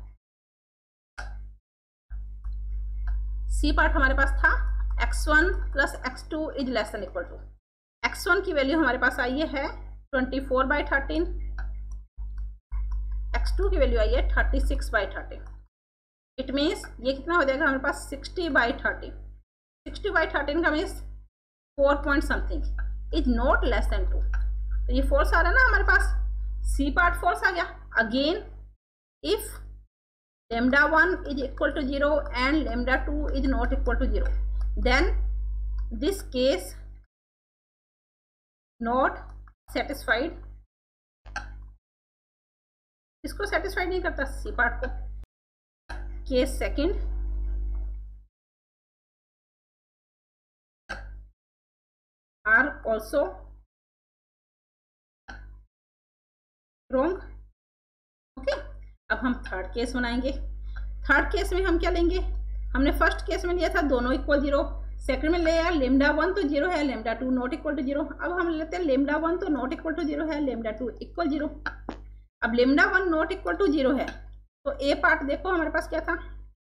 C part हमारे पास था x1 + x2 is less than equal to. x1 की वैल्यू हमारे पास आई है 24/13, x2 की वैल्यू आई है 36/13। इट मीन्स ये कितना हो जाएगा हमारे पास 60/13, 60/13 का means 4 point something is not less than 2। तो ये फॉल्स आ रहा है ना हमारे पास, सी पार्ट फॉल्स आ गया। Again if lambda 1 is equal to 0 and lambda 2 is not equal to 0 then this case not satisfied. इसको सेटिस्फाइड नहीं करता सी पार्ट को। Case second, are also wrong. Okay, अब हम थर्ड केस बनाएंगे। थर्ड केस में हम क्या लेंगे, हमने फर्स्ट केस में लिया था दोनों इक्वल 0, सेकंड में लिया लेमडा 1 तो 0 है, लेमडा 2 नॉट इक्वल टू 0। अब हम लेते हैं लेमडा 1 तो नॉट इक्वल टू 0 है, लेमडा 2 इक्वल 0। अब लेमडा 1 नॉट इक्वल टू 0 है तो ए पार्ट देखो हमारे पास क्या था,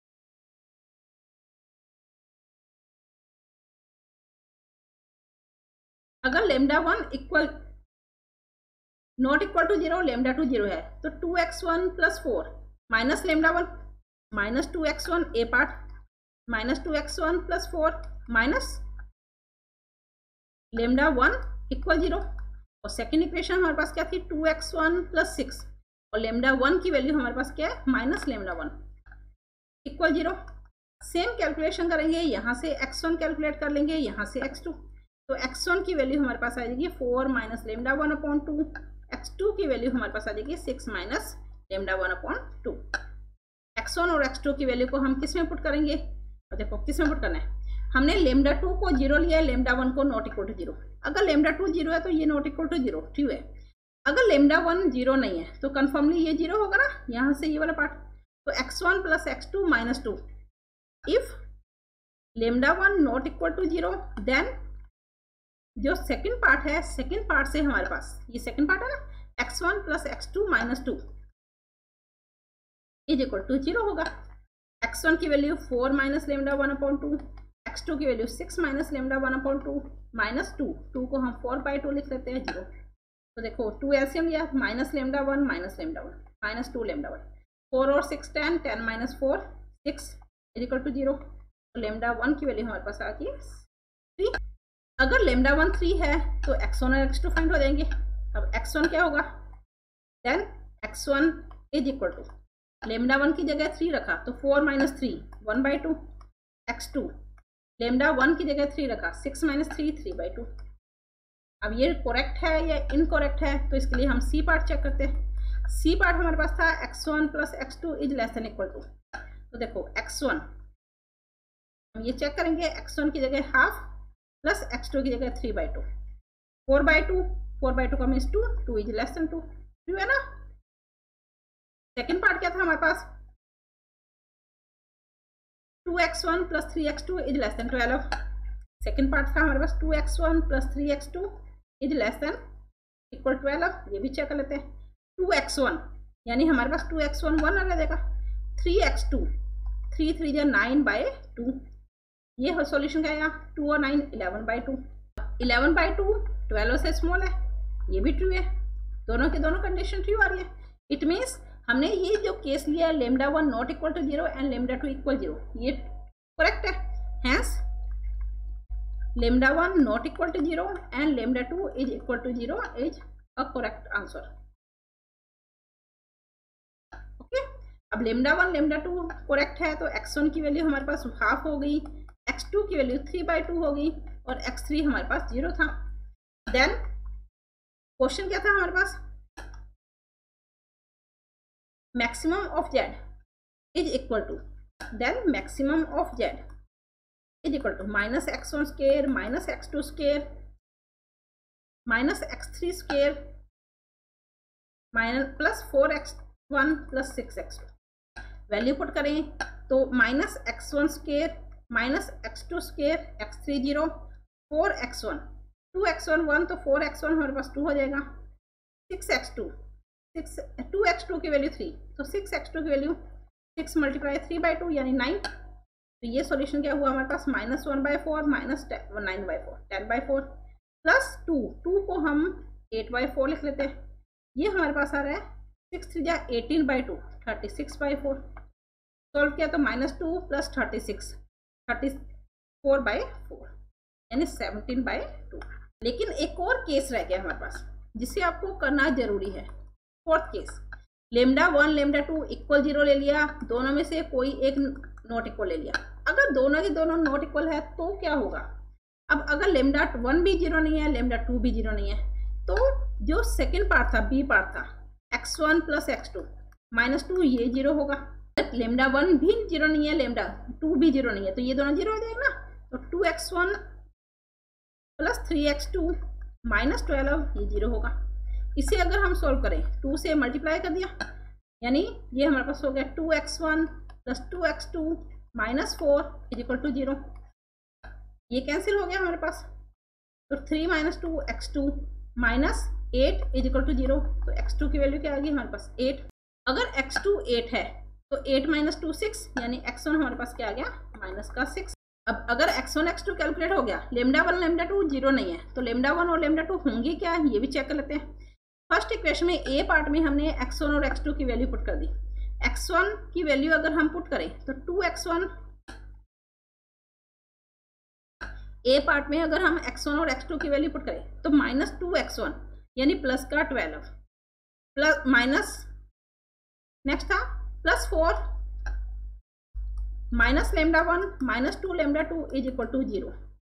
अगर lambda 1 equal not equal to 0, lambda 2 0 है तो 2x1 + 4 minus lambda 1 minus 2x1 A part minus 2x1 + 4 minus lambda 1 equal 0। और सेकेंड इक्वेशन हमारे पास क्या थी, 2x1 + 6 और लेमडा 1 की वैल्यू हमारे पास क्या है, minus lambda 1 equal 0। Same calculation करेंगे, यहाँ से x1 कैलकुलेट कर लेंगे, यहाँ से x2। तो x1 की वैल्यू हमारे पास आ जाएगी 4 - लेमडा 1/2, x2 की वैल्यू हमारे पास आ जाएगी 6 - लेमडा 1/2। x1 और x2 की वैल्यू को हम किस में पुट करेंगे, और देखो किस में पुट करना है, हमने लेमडा 2 को 0 लिया है, लेमडा 1 को नॉट इक्वल टू 0। अगर लेमडा 2 0 है तो ये नॉट इक्वल टू 0, ठीक है। अगर लेमडा 1 0 नहीं है तो कन्फर्मली ये 0 होगा ना, यहाँ से ये वाला पार्ट। तो x1 + x2 - 2, if lambda 1 not equal to 0, then जो सेकेंड पार्ट है, सेकेंड पार्ट से हमारे पास ये सेकेंड पार्ट है ना, x1 + x2 - 2 is equal to 0 होगा। x1 की वैल्यू 4 - लेमडा 1/2, x2 की वैल्यू 6 - लेमडा 1/2 माइनस 2 को हम 4/2 लिख लेते हैं 0। तो देखो 2 एलसीएम लिया, minus lambda 1 minus lambda 1 minus 2 lambda 1, 4 और 6 10, 10 - 4 6 इज इक्वल टू 0। तो लेमडा 1 की वैल्यू हमारे पास आ गई 3। अगर लेमडा 1 3 है तो x1 और x2 फाइंड हो जाएंगे। अब x1 क्या होगा, then x1 is equal to lambda 1 की जगह 3 रखा तो 4 - 3 1/2, x2 लेमडा 1 की जगह 3 रखा 6 - 3 3/2। अब ये करेक्ट है या इनकरेक्ट है, तो इसके लिए हम सी पार्ट चेक करते हैं। सी पार्ट हमारे पास था x1 + x2 is less than equal to. तो देखो x1 हम ये चेक करेंगे, x1 की जगह हाफ प्लस x2 की जगह 3/2, 4/2 का means 2 is less than 2, true है ना। सेकेंड पार्ट क्या था हमारे पास, 2x1 + 3x2 is less than 12। Second part था हमारे पास 2x1 + 3x2 is less than equal 12। ये भी चेक कर लेते हैं। 2x1 यानी हमारे पास 2x1 1 आ जाएगा, 3x2 3 3 9/2, ये सॉल्यूशन क्या आएगा, 2 और 9 11/2, 11/2 12 से स्मॉल है, ये भी ट्रू है। दोनों के दोनों कंडीशन ट्रू आ रही है। इट मीन्स हमने ये जो केस लिया lambda 1 not equal to 0 and lambda 2 equal 0, ये करेक्ट है। Hence lambda 1 not equal to 0 and lambda 2 is equal to 0 is a correct answer. Okay, अब लेमडा 1 लेमडा 2 करेक्ट है तो x1 की वैल्यू हमारे पास हाफ हो गई, x2 की वैल्यू 3/2 हो गई और x3 हमारे पास 0 था। देन क्वेश्चन क्या था हमारे पास, maximum of z is equal to, then maximum of z is equal to -x1 square -x2 square -x3 square plus 4x1 + 6x2। Value put करें तो -x1 square -x2 square x3 0, 4x1 2x1 1 तो 4x1 हमारे पास 2 हो जाएगा, 6x2 2x2 की वैल्यू 3 तो 6x2 की वैल्यू 6 × 3/2 यानी 9। तो ये सॉल्यूशन क्या हुआ हमारे पास, -1/4 -9/4 10/4 प्लस 2 को हम 8/4 लिख लेते हैं। ये हमारे पास आ रहा है 6 3 18/2 36/4। सॉल्व किया तो -2 + 36 34/4 यानी 17/2। लेकिन एक और केस रह गया हमारे पास जिसे आपको करना जरूरी है। Fourth case, lambda 1 lambda 2 equal 0 ले लिया, दोनों में से कोई एक नॉट इक्वल ले लिया। अगर दोनों के दोनों नॉट इक्वल है तो क्या होगा, अब अगर लेमडा 1 भी 0 नहीं है, लेमडा 2 भी 0 नहीं है, तो जो सेकेंड पार्ट था बी पार्ट था x1 + x2 -2 ये 0 होगा। लेमडा 1 भी 0 नहीं है, लेमडा 2 भी 0 नहीं है, तो ये दोनों 0 हो जाएगा ना। तो 2x1 + 3x2 -12 ये 0 होगा। इसे अगर हम सॉल्व करें 2 से मल्टीप्लाई कर दिया यानी ये हमारे पास हो गया 2x1 + 2x2 -4 is equal to 0। ये कैंसिल हो गया हमारे पास, तो 3 - 2 x2 -8 इज इक्वल टू 0। तो x2 की वैल्यू क्या आ गई हमारे पास 8। अगर x2 8 है तो 8 - 2 6 यानी x1 हमारे पास क्या आ गया -6। अब अगर x1 x2 कैलकुलेट हो गया, लेमडा 1 लेमडा 2 0 नहीं है, तो लेमडा 1 और लेमडा 2 होंगे क्या, ये भी चेक कर लेते हैं। फर्स्ट इक्वेशन में ए पार्ट में हमने x1 और x2 की वैल्यू पुट कर दी। x1 की वैल्यू अगर हम पुट करें तो 2x1, ए पार्ट में अगर हम x1 और x2 की वैल्यू पुट करें तो -2x1 यानी प्लस का 12 प्लस माइनस नेक्स्ट था plus 4 minus lambda 1 minus 2 lambda 2 is equal to 0।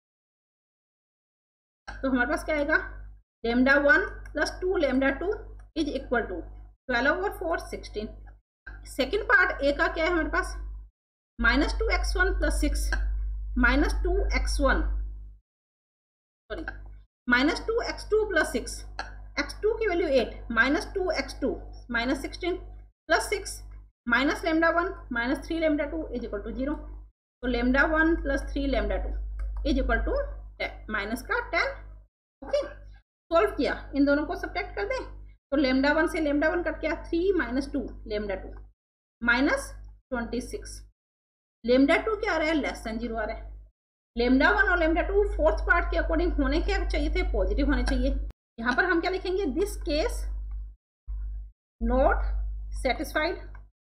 तो हमारे पास क्या आएगा lambda 1 plus 2 lambda 2 is equal to 12 over 4 16। Second part A का क्या है हमारे पास minus 2x1 plus 6 minus 2x1 sorry minus 2x2 plus 6 x2 की value 8 minus 2x2 minus 16 plus 6 minus lambda 1 minus 3 lambda 2 is equal to 0। तो lambda 1 plus 3 lambda 2 is equal to minus का 10। ओके सॉल्व किया, इन दोनों को सब्ट्रैक्ट कर दें तो लेमडा 1 से लेमडा 1 कट गया 3 माइनस 2 लेमडा 2 माइनस 26। लेमडा 2 क्या आ रहा है लेस देन 0 आ रहा है। लेमडा 1 और लेमडा 2 फोर्थ पार्ट के अकॉर्डिंग होने क्या चाहिए थे पॉजिटिव होने चाहिए। यहाँ पर हम क्या लिखेंगे दिस केस नॉट सेटिस्फाइड,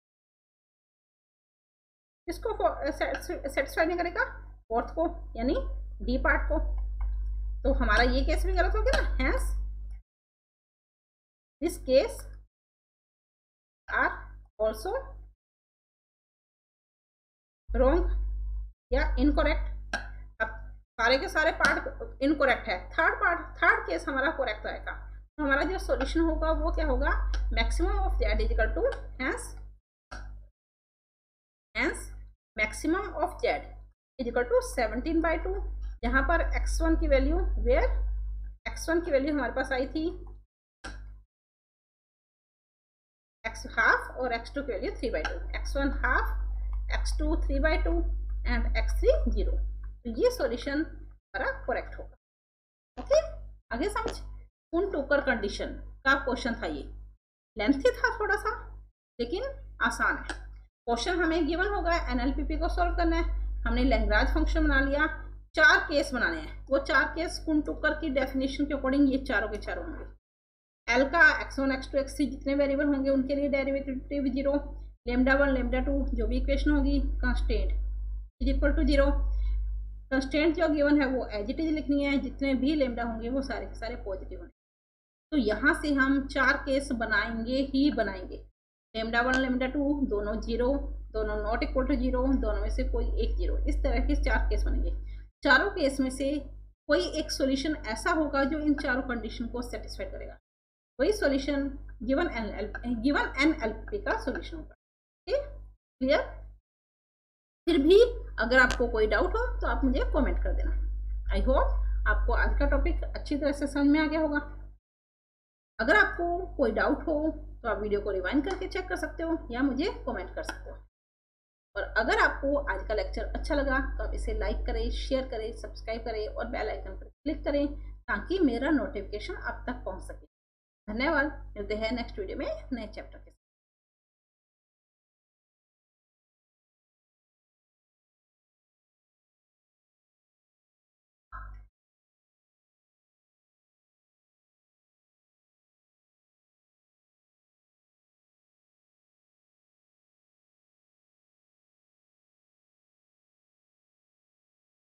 इसको सेटिस्फाइड नहीं करेगा फोर्थ को यानी डी पार्ट को। तो हमारा ये केस भी गलत हो गया ना, hence this case are also wrong या इनकरेक्ट। अब सारे के सारे पार्ट इनकरेक्ट है, थर्ड केस हमारा करेक्ट आएगा। तो हमारा जो सॉल्यूशन होगा वो क्या होगा maximum of Z is equal to hence maximum of Z is equal to 17/2। जहां पर x1 की वैल्यू x1 की वैल्यू हमारे पास आई थी x हाफ और x2 की value 3/2, x1 half x2 3/2 and x3 0। तो ये सॉल्यूशन हमारा करेक्ट होगा। ओके आगे समझ कुन टोकर कंडीशन का क्वेश्चन था, ये लेंथी था थोड़ा सा लेकिन आसान है। क्वेश्चन हमें गिवन होगा एनएलपीपी को सॉल्व करना है। हमने लैग्रांज फंक्शन बना लिया, 4 केस बनाने हैं। वो 4 केस कुन टोकर की डेफिनेशन के अकॉर्डिंग ये चारों के चारों होंगे। एल का x1 x2 x3 जितने वेरिएबल होंगे उनके लिए डेरिवेटिव 0, लेमडा 1 लेमडा 2 जो भी इक्वेशन होगी constant is equal to 0। Constant जो गिवन है वो एज इट इज लिखनी है, जितने भी लेमडा होंगे वो सारे के सारे पॉजिटिव होंगे। तो यहाँ से हम 4 केस बनाएंगे ही बनाएंगे। लेमडा 1 लेमडा 2 दोनों 0, दोनों नॉट इक्वल टू 0, दोनों में से कोई एक 0, इस तरह के 4 केस बनेंगे। चारों केस में से कोई एक सॉल्यूशन ऐसा होगा जो इन चारों कंडीशन को सेटिस्फाई करेगा। वही सॉल्यूशन गिवन एनएलपी का सॉल्यूशन होगा। ठीक क्लियर? फिर भी अगर आपको कोई डाउट हो तो आप मुझे कमेंट कर देना। आई होप आपको आज का टॉपिक अच्छी तरह से समझ में आ गया होगा। अगर आपको कोई डाउट हो तो आप वीडियो को रिवाइंड करके चेक कर सकते हो या मुझे कमेंट कर सकते हो। और अगर आपको आज का लेक्चर अच्छा लगा तो आप इसे लाइक करें, शेयर करें, सब्सक्राइब करें और बेल आइकन पर क्लिक करें ताकि मेरा नोटिफिकेशन आप तक पहुंच सके। धन्यवाद, मिलते हैं नेक्स्ट वीडियो में नए चैप्टर के साथ।